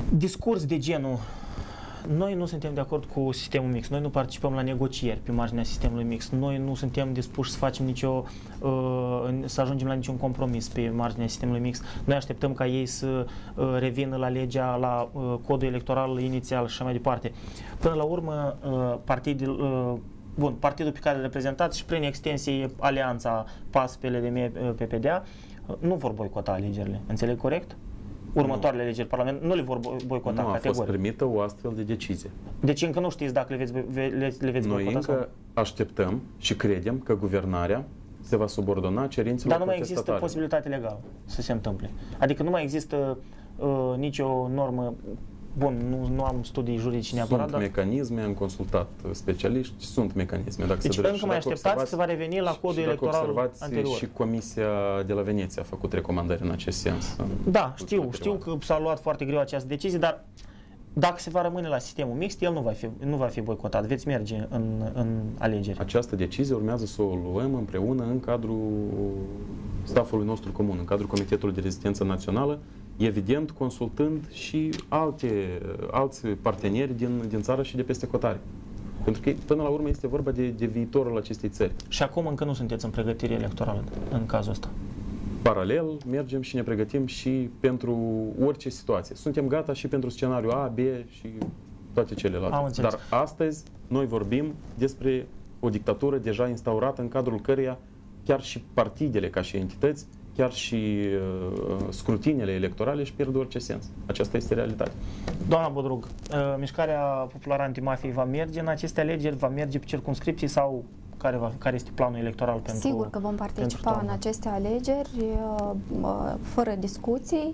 Discurs de genul, noi nu suntem de acord cu sistemul mix, noi nu participăm la negocieri pe marginea sistemului mix, noi nu suntem dispuși să facem nicio, uh, să ajungem la niciun compromis pe marginea sistemului mix, noi așteptăm ca ei să uh, revină la legea, la uh, codul electoral inițial și așa mai departe. Până la urmă, uh, partidul, uh, bun, partidul pe care îl reprezentați și prin extensie alianța P A S, P L D M, P P D A, uh, nu vor boicota alegerile, înțeleg corect? Următoarele alegeri Parlament nu le vor boicota nu categoric. Nu a fost primită o astfel de decizie. Deci încă nu știți dacă le veți, le, le veți Noi boicota încă sau? așteptăm și credem că guvernarea se va subordona cerințelor Dar nu mai există posibilitate legală să se întâmple. Adică nu mai există uh, nicio normă. Bun, nu, nu am studii juridice neapărat, Sunt dar... mecanisme, am consultat specialiști, sunt mecanisme. Dacă deci se încă mai așteptați că se va reveni la codul electoral anterior. Și Comisia de la Veneția a făcut recomandări în acest sens. Da, știu, știu că s-a luat foarte greu această decizie, dar dacă se va rămâne la sistemul mixt, el nu va fi, nu va fi boicotat. Veți merge în, în alegeri. Această decizie urmează să o luăm împreună în cadrul staffului nostru comun, în cadrul Comitetului de Rezistență Națională, evident consultând și alte, alți parteneri din, din țară și de peste hotare. Pentru că până la urmă este vorba de, de viitorul acestei țări. Și acum încă nu sunteți în pregătire electorală în cazul ăsta? Paralel, mergem și ne pregătim și pentru orice situație. Suntem gata și pentru scenariul A, B și toate celelalte. Dar astăzi noi vorbim despre o dictatură deja instaurată în cadrul căreia chiar și partidele ca și entități, chiar și uh, scrutinele electorale își pierd orice sens. Aceasta este realitatea. Doamna Bodrug, uh, Mișcarea Populară Antimafie va merge în aceste alegeri, va merge pe circumscripții sau care, va, care este planul electoral pentru Sigur că vom participa în aceste alegeri, uh, fără discuții.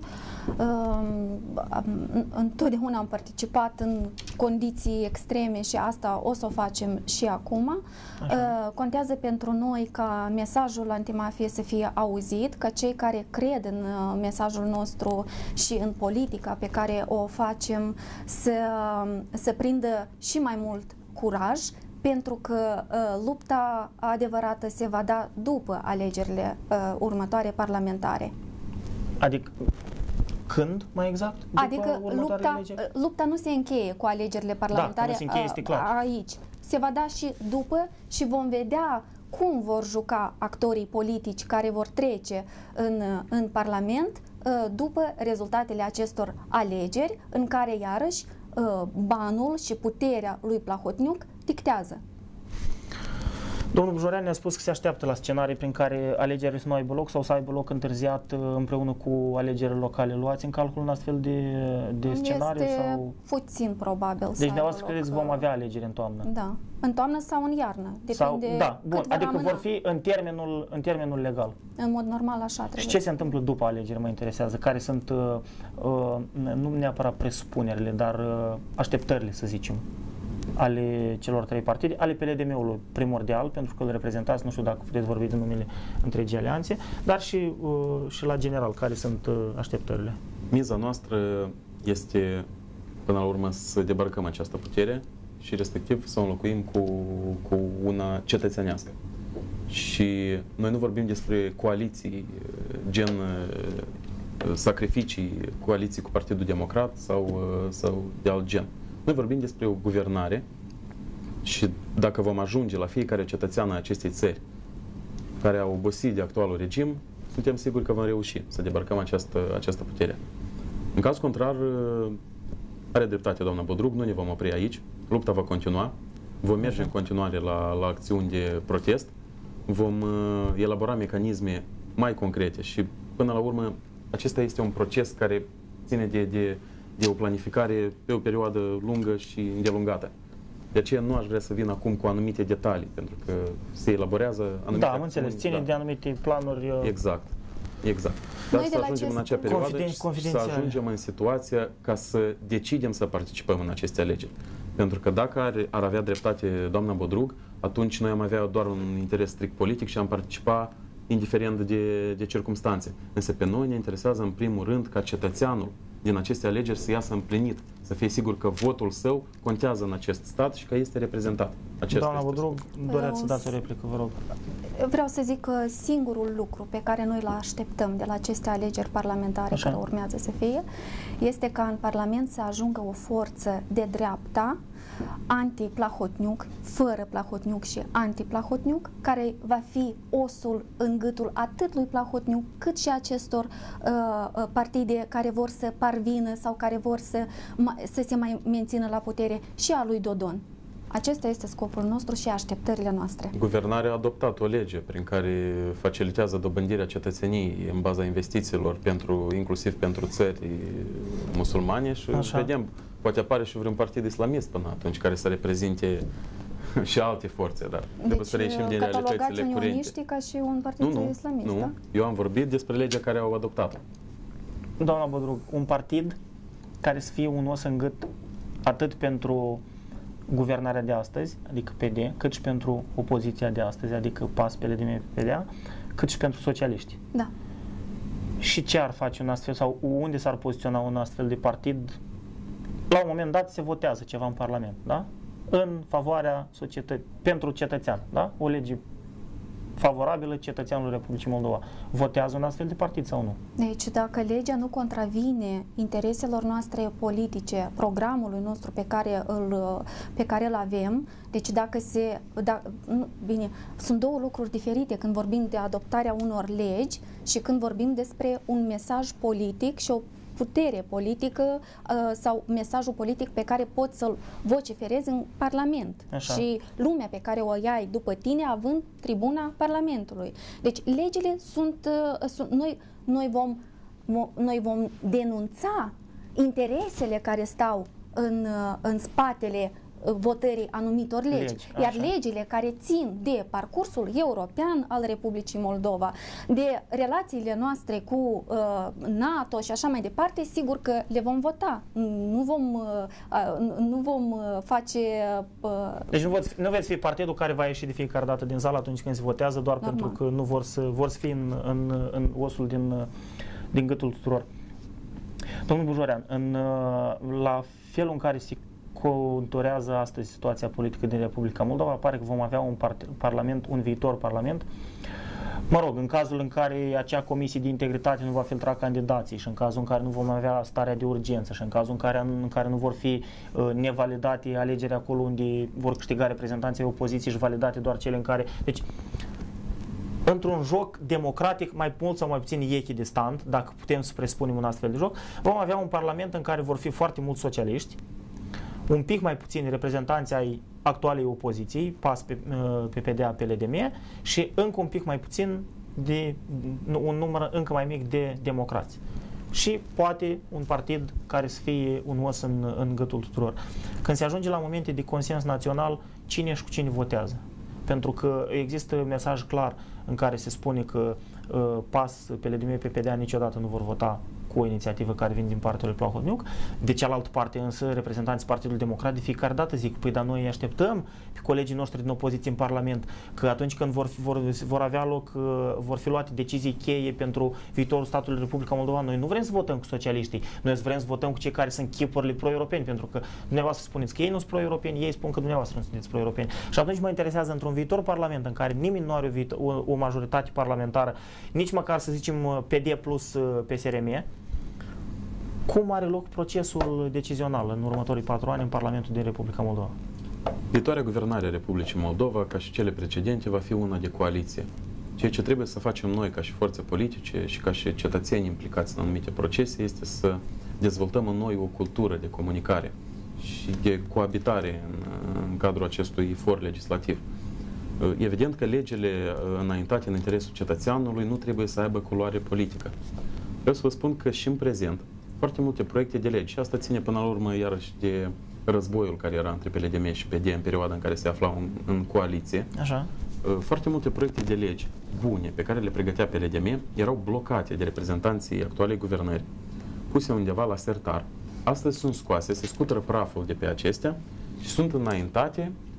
Uh, întotdeauna am participat în condiții extreme și asta o să o facem și acum. Uh, contează pentru noi ca mesajul antimafie să fie auzit, ca cei care cred în uh, mesajul nostru și în politica pe care o facem să, să prindă și mai mult curaj, pentru că uh, lupta adevărată se va da după alegerile uh, următoare parlamentare. Adică când, mai exact? După adică lupta, lupta nu se încheie cu alegerile parlamentare, da, se încheie, este clar. Aici. Se va da și după și vom vedea cum vor juca actorii politici care vor trece în, în Parlament uh, după rezultatele acestor alegeri, în care iarăși uh, banul și puterea lui Plahotniuc dictează. Domnul Bujorean ne-a spus că se așteaptă la scenarii prin care alegerile să nu aibă loc sau să aibă loc întârziat împreună cu alegerile locale. Luați în calcul un astfel de, de scenariu? Este sau... puțin probabil. Deci dumneavoastră credeți că vom avea alegeri în toamnă? Da. În toamnă sau în iarnă. Depinde sau, da, bun. cât va Adică rămâna. vor fi în termenul, în termenul legal. În mod normal așa trebuie. Și ce se întâmplă după alegeri mă interesează? Care sunt, uh, uh, nu neapărat presupunerile, dar uh, așteptările, să zicem, ale celor trei partide, ale P L D M-ului primordial, pentru că îl reprezentați, nu știu dacă puteți vorbi de numele întregii alianțe, dar și, uh, și la general, care sunt uh, așteptările? Miza noastră este, până la urmă, să debarcăm această putere și respectiv să o înlocuim cu, cu una cetățenească. Și noi nu vorbim despre coaliții, gen sacrificii, coaliții cu Partidul Democrat sau, sau de alt gen. Noi vorbim despre o guvernare și dacă vom ajunge la fiecare cetățean a acestei țări care a obosit de actualul regim, suntem siguri că vom reuși să debarcăm această, această putere. În caz contrar, are dreptate doamna Bodrug, nu ne vom opri aici, lupta va continua, vom merge în continuare la, la acțiuni de protest, vom uh, elabora mecanisme mai concrete și până la urmă acesta este un proces care ține de, de de o planificare pe o perioadă lungă și îndelungată. De aceea nu aș vrea să vin acum cu anumite detalii, pentru că se elaborează anumite Da, am înțeles, ține da. de anumite planuri. Exact, exact. Dar să ajungem în acea perioadă și să ajungem în situația ca să decidem să participăm în aceste alegeri. Pentru că dacă ar, ar avea dreptate doamna Bodrug, atunci noi am avea doar un interes strict politic și am participa indiferent de, de circumstanțe. Însă pe noi ne interesează în primul rând ca cetățeanul din aceste alegeri să iasă împlinit, să fie sigur că votul său contează în acest stat și că este reprezentat. Acesta Doamna Bodrug, doreați să dați o replică, vă rog. Vreau să zic că singurul lucru pe care noi îl așteptăm de la aceste alegeri parlamentare Așa. care urmează să fie, este ca în Parlament să ajungă o forță de dreapta, anti-Plahotniuc, fără Plahotniuc și anti-Plahotniuc, care va fi osul în gâtul atât lui Plahotniuc, cât și acestor uh, partide care vor să parvină sau care vor să, să se mai mențină la putere, și a lui Dodon. Acesta este scopul nostru și așteptările noastre. Guvernarea a adoptat o lege prin care facilitează dobândirea cetățeniei în baza investițiilor, pentru, inclusiv pentru țări musulmane, și Așa. vedem, poate apare și vreun partid islamist până atunci care să reprezinte și alte forțe, dar deci, trebuie să reieșim din realitățile curente. Ca și un partid nu, nu, islamist, nu. Da? Eu am vorbit despre legea care au adoptat-o. Doamna Bodruc, un partid care să fie un os în gât atât pentru guvernarea de astăzi, adică P D, cât și pentru opoziția de astăzi, adică P A S, P L D M, P D A, cât și pentru socialiști. Da. Și ce ar face un astfel, sau unde s-ar poziționa un astfel de partid? La un moment dat se votează ceva în Parlament, da? În favoarea societății, pentru cetățean, da? O lege favorabilă cetățeanului Republicii Moldova. Votează un astfel de partid sau nu? Deci dacă legea nu contravine intereselor noastre politice, programului nostru pe care îl, pe care îl avem, deci dacă se... Da, nu, bine, sunt două lucruri diferite când vorbim de adoptarea unor legi și când vorbim despre un mesaj politic și o putere politică uh, sau mesajul politic pe care poți să-l vociferezi în Parlament. Așa. Și lumea pe care o ai după tine având tribuna Parlamentului. Deci legile sunt, uh, sunt noi, noi, vom, noi vom denunța interesele care stau în, uh, în spatele votării anumitor legi. legi Iar așa. legile care țin de parcursul european al Republicii Moldova, de relațiile noastre cu uh, NATO și așa mai departe, sigur că le vom vota. Nu vom, uh, nu vom face... Uh, deci nu, voți, nu veți fi partidul care va ieși de fiecare dată din sală atunci când se votează, doar Normal. pentru că nu vor să, vor să fie în, în, în osul din, din gâtul tuturor. Domnul Bujorean, în, la felul în care se conturează astăzi situația politică din Republica Moldova, pare că vom avea un parlament, un viitor parlament. Mă rog, în cazul în care acea comisie de integritate nu va filtra candidații și în cazul în care nu vom avea starea de urgență și în cazul în care, în care nu vor fi uh, nevalidate alegeri acolo unde vor câștiga reprezentanții opoziției și validate doar cele în care... Deci, într-un joc democratic, mai mult sau mai puțin echidistant, dacă putem să presupunem un astfel de joc, vom avea un parlament în care vor fi foarte mulți socialiști, un pic mai puțini reprezentanți ai actualei opoziției, P A S, P P D A, P L D M, și încă un pic mai puțin de un număr încă mai mic de democrați. Și poate un partid care să fie un os în, în gâtul tuturor. Când se ajunge la momente de consens național, cine și cu cine votează? Pentru că există mesaj clar în care se spune că uh, P A S, P L D M, P P D A niciodată nu vor vota cu o inițiativă care vine din partea lui Plahotniuc. De cealaltă parte însă, reprezentanții Partidului Democrat de fiecare dată zic, păi dar noi îi așteptăm pe colegii noștri din opoziție în Parlament, că atunci când vor, vor, vor avea loc, vor fi luate decizii cheie pentru viitorul statului Republica Moldova, noi nu vrem să votăm cu socialiștii, noi vrem să votăm cu cei care sunt chipurile pro-europeni, pentru că dumneavoastră spuneți că ei nu sunt pro-europeni, ei spun că dumneavoastră nu sunteți pro-europeni. Și atunci mă interesează într-un viitor Parlament în care nimeni nu are o, viitor, o, o majoritate parlamentară, nici măcar să zicem P D plus P S R M, cum are loc procesul decizional în următorii patru ani în Parlamentul din Republica Moldova? Viitoarea guvernare a Republicii Moldova, ca și cele precedente, va fi una de coaliție. Ceea ce trebuie să facem noi ca și forțe politice și ca și cetățeni implicați în anumite procese este să dezvoltăm în noi o cultură de comunicare și de coabitare în, în cadrul acestui for legislativ. Evident că legile înaintate în interesul cetățeanului nu trebuie să aibă culoare politică. Vreau să vă spun că și în prezent foarte multe proiecte de legi, și asta ține până la urmă iarăși de războiul care era între P L D M și P D în perioada în care se aflau în, în coaliție. Așa. Foarte multe proiecte de legi bune pe care le pregătea P L D M erau blocate de reprezentanții actualei guvernări, puse undeva la sertar. Astăzi sunt scoase, se scutură praful de pe acestea și sunt înaintate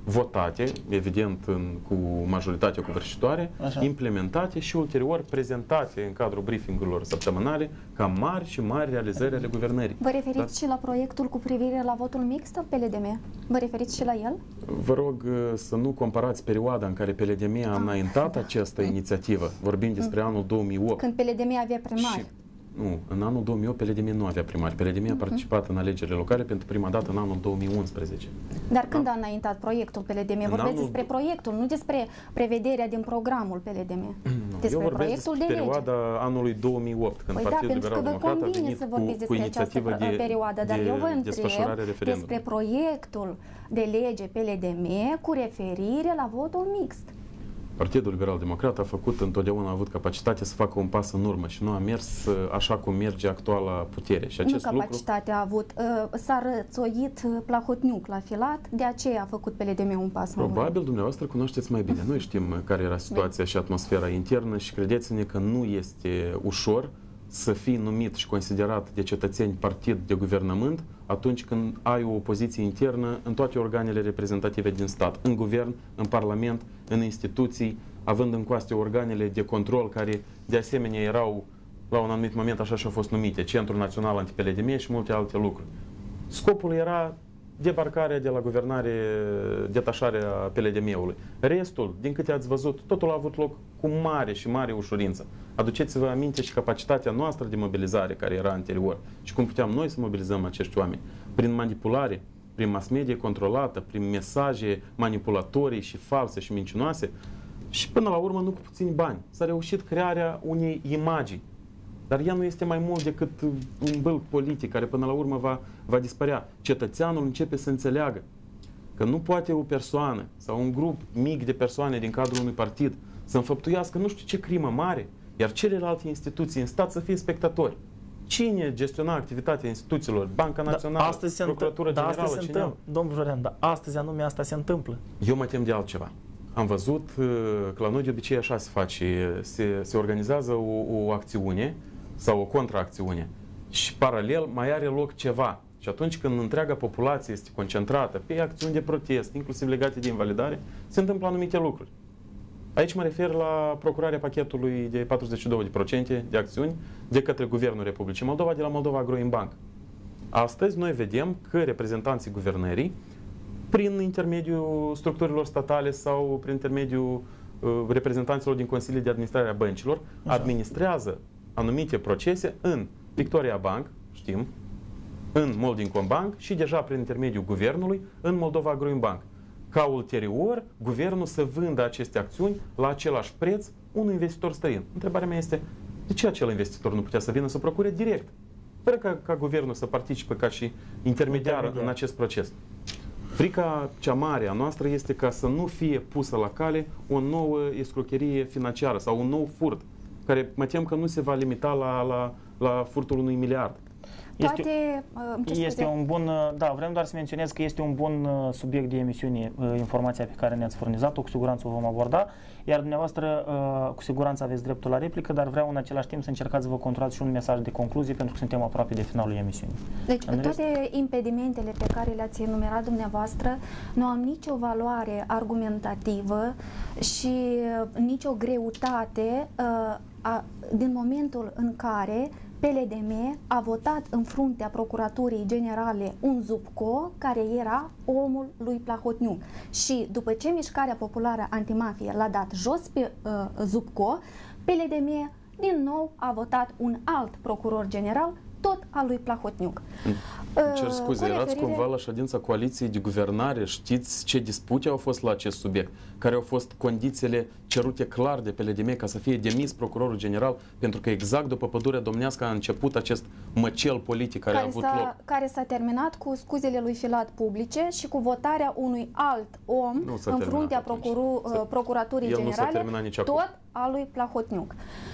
votate, evident în, cu majoritate covârșitoare, Așa. implementate și ulterior prezentate în cadrul briefingurilor săptămânale ca mari și mari realizări ale guvernării. Vă referiți Dar, și la proiectul cu privire la votul mixt al P L D M? Vă referiți și la el? vă rog să nu comparați perioada în care P L D M a înaintat această inițiativă, vorbim despre anul două mii opt. Când P L D M avea primari. Și, nu, în anul două mii opt P L D M nu avea primari. P L D M a participat în alegerile locale pentru prima dată în anul două mii unsprezece. Dar când a înaintat proiectul P L D M? Vorbeți anul... despre proiectul, nu despre prevederea din programul P L D M. Despre Eu vorbesc proiectul despre de lege. perioada anului două mii opt, când Păi da, Partidul pentru că Liberal vă Democrat a convine venit să cu, vorbiți cu despre această inițiativă de, perioadă, dar de eu vă desfășurare întreb referendumului. despre proiectul de lege P L D M cu referire la votul mixt. Partidul Liberal Democrat a făcut întotdeauna, a avut capacitatea să facă un pas în urmă și nu a mers așa cum merge actuala putere. Și acest nu lucru... capacitatea a avut, uh, s-a rățoit uh, Plahotniuc la filat, de aceea a făcut P L D M un pas în urmă. Probabil dumneavoastră cunoașteți mai bine. Noi știm care era situația și atmosfera internă și credeți-ne că nu este ușor să fii numit și considerat de cetățeni partid de guvernământ atunci când ai o opoziție internă în toate organele reprezentative din stat, în guvern, în parlament, în instituții, având în coaste organele de control care de asemenea erau la un anumit moment așa și au fost numite, Centrul Național Anti-P L D M și multe alte lucruri. Scopul era debarcarea de la guvernare, detașarea P L D M-ului. Restul, din câte ați văzut, totul a avut loc cu mare și mare ușurință. Aduceți-vă aminte și capacitatea noastră de mobilizare care era anterior și cum puteam noi să mobilizăm acești oameni. Prin manipulare, prin mass media controlată, prin mesaje manipulatorii și false și mincinoase și până la urmă nu cu puțini bani. S-a reușit crearea unei imagini. Dar ea nu este mai mult decât un bălc politic care până la urmă va, va dispărea. Cetățeanul începe să înțeleagă că nu poate o persoană sau un grup mic de persoane din cadrul unui partid să înfăptuiască nu știu ce crimă mare, iar celelalte instituții în stat să fie spectatori. Cine gestiona activitatea instituțiilor? Banca Națională, da, Procuratura da, Generală? Astăzi se întâmplă, domnul Florean, dar astăzi anume asta se întâmplă. Eu mă tem de altceva. Am văzut că la noi de obicei așa se face, se, se organizează o, o acțiune sau o contraacțiune și paralel mai are loc ceva. Și atunci când întreaga populație este concentrată pe acțiuni de protest, inclusiv legate de invalidare, se întâmplă anumite lucruri. Aici mă refer la procurarea pachetului de patruzeci și doi la sută de acțiuni de către Guvernul Republicii Moldova de la Moldova Agroimbank. Astăzi noi vedem că reprezentanții guvernării, prin intermediul structurilor statale sau prin intermediul uh, reprezentanților din Consiliul de Administrare a Băncilor, așa, administrează anumite procese în Victoria Bank, știm, în Moldinkom Bank și deja prin intermediul guvernului în Moldova Agroimbank. Ca ulterior, guvernul să vândă aceste acțiuni la același preț unui investitor străin. Întrebarea mea este, de ce acel investitor nu putea să vină să procure direct, fără ca, ca guvernul să participe ca și intermediar, intermediar în acest proces? Frica cea mare a noastră este ca să nu fie pusă la cale o nouă escrocherie financiară sau un nou furt, care mă tem că nu se va limita la, la, la furtul unui miliard. Este, Toate, este un bun, da, vreau doar să menționez că este un bun subiect de emisiune, informația pe care ne-ați furnizat-o, cu siguranță o vom aborda, iar dumneavoastră cu siguranță aveți dreptul la replică, dar vreau în același timp să încercați să vă controlați și un mesaj de concluzie, pentru că suntem aproape de finalul emisiunii. Deci în toate rest... impedimentele pe care le-ați enumerat dumneavoastră nu au nicio valoare argumentativă și nicio greutate uh, a, din momentul în care P L D M a votat în fruntea Procuraturii Generale un Zubco care era omul lui Plahotniuc. Și după ce Mișcarea Populară Antimafie l-a dat jos pe uh, Zubco, P L D M din nou a votat un alt procuror general, tot al lui Plahotniuc. Îmi cer scuze, uh, erați referire... cumva la ședința coaliției de guvernare, știți ce dispute au fost la acest subiect? Care au fost condițiile cerute clar de P L D M ca să fie demis procurorul general, pentru că exact după pădurea domnească a început acest măcel politic care, care a avut loc. Care s-a terminat cu scuzele lui Filat publice și cu votarea unui alt om în fruntea procuru, Procuraturii Generale, tot al lui Plahotniuc.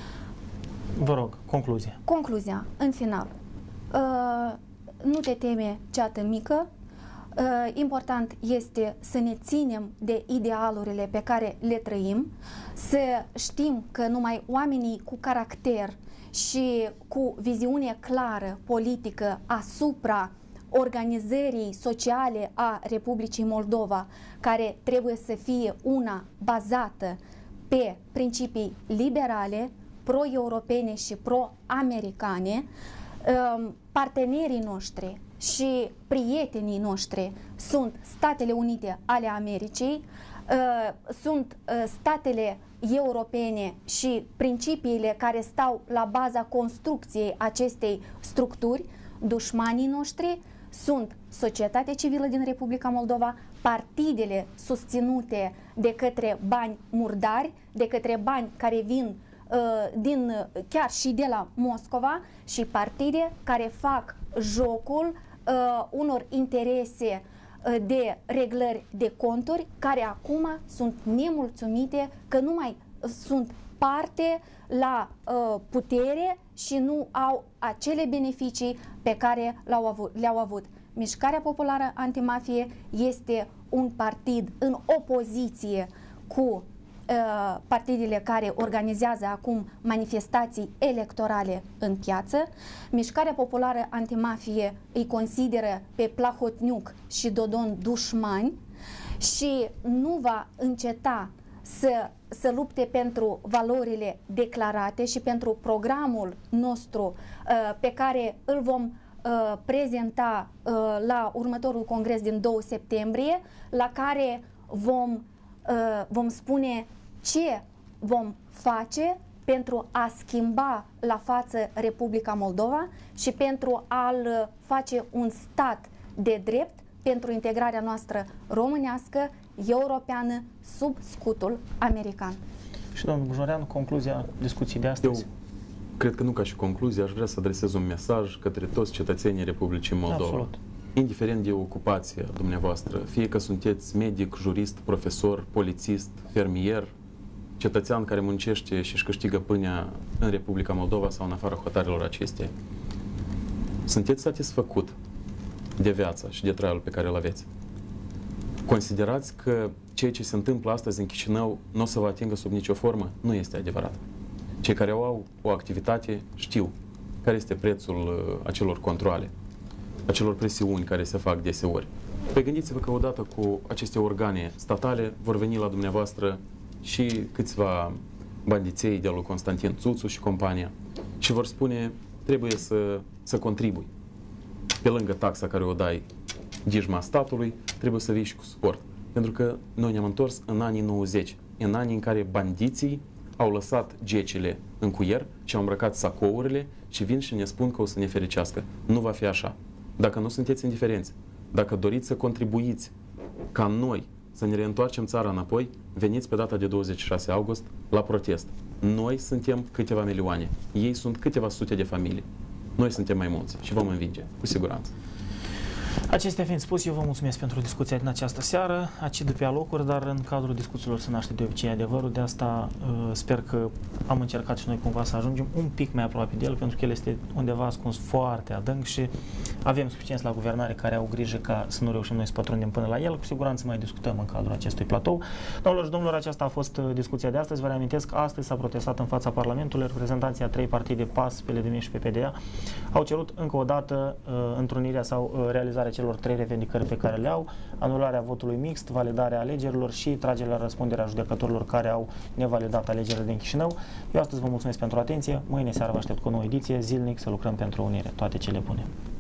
Vă rog, concluzia. Concluzia, în final. Uh, nu te teme ceată mică. Uh, important este să ne ținem de idealurile pe care le trăim, să știm că numai oamenii cu caracter și cu viziune clară politică asupra organizării sociale a Republicii Moldova, care trebuie să fie una bazată pe principii liberale, pro-europene și pro-americane, partenerii noștri și prietenii noștri sunt Statele Unite ale Americii, sunt statele europene și principiile care stau la baza construcției acestei structuri. Dușmanii noștri sunt societatea civilă din Republica Moldova, partidele susținute de către bani murdari, de către bani care vin uh, din, chiar și de la Moscova, și partide care fac jocul uh, unor interese uh, de reglări de conturi, care acum sunt nemulțumite că nu mai sunt parte la uh, putere și nu au acele beneficii pe care le-au avut, le-au avut. Mișcarea Populară Antimafie este un partid în opoziție cu uh, partidele care organizează acum manifestații electorale în piață. Mișcarea Populară Antimafie îi consideră pe Plahotniuc și Dodon dușmani și nu va înceta să, să lupte pentru valorile declarate și pentru programul nostru uh, pe care îl vom uh, prezenta uh, la următorul congres din doi septembrie, la care vom, uh, vom spune ce vom face pentru a schimba la față Republica Moldova și pentru a-l face un stat de drept pentru integrarea noastră românească, europeană, sub scutul american. Și domnul Bujorean, concluzia discuției de astăzi? Eu cred că nu ca și concluzie, aș vrea să adresez un mesaj către toți cetățenii Republicii Moldova. Absolut. Indiferent de ocupația dumneavoastră, fie că sunteți medic, jurist, profesor, polițist, fermier, cetățean care muncește și își câștigă pâinea în Republica Moldova sau în afara hotarelor acesteia, sunteți satisfăcut de viața și de traiul pe care îl aveți? Considerați că ceea ce se întâmplă astăzi în Chișinău nu o să vă atingă sub nicio formă? Nu este adevărat. Cei care au o activitate știu care este prețul uh, acelor controale, acelor presiuni care se fac deseori. Păi gândiți-vă că odată cu aceste organe statale vor veni la dumneavoastră și câțiva bandiței de lui Constantin Țuțu și compania și vor spune trebuie să, să contribui. Pe lângă taxa care o dai dijma statului, trebuie să vii și cu suport. Pentru că noi ne-am întors în anii nouăzeci, în anii în care bandiții au lăsat gecile în cuier și au îmbrăcat sacourile și vin și ne spun că o să ne fericească. Nu va fi așa. Dacă nu sunteți indiferenți, dacă doriți să contribuiți ca noi să ne reîntoarcem țara înapoi, veniți pe data de douăzeci și șase august la protest. Noi suntem câteva milioane, ei sunt câteva sute de familii. Noi suntem mai mulți și vom învinge, cu siguranță. Acestea fiind spus, eu vă mulțumesc pentru discuția din această seară, aici de pe alocuri, dar în cadrul discuțiilor se naște de obicei adevărul, de asta uh, sper că am încercat și noi cumva să ajungem un pic mai aproape de el, pentru că el este undeva ascuns foarte adânc și avem suficienți la guvernare care au grijă ca să nu reușim noi să pătrundem până la el. Cu siguranță mai discutăm în cadrul acestui platou. Doamnelor și domnilor, aceasta a fost discuția de astăzi. Vă reamintesc că astăzi s-a protestat în fața Parlamentului. Reprezentanții a trei partide, P A S, P L D M și P P D A, au cerut încă o dată uh, întrunirea sau uh, realizarea celor trei revendicări pe care le au: anularea votului mixt, validarea alegerilor și tragerea la răspunderea judecătorilor care au nevalidat alegerile din Chișinău. Eu astăzi vă mulțumesc pentru atenție. Mâine seară vă aștept cu o nouă ediție. Zilnic să lucrăm pentru unire. Toate cele bune!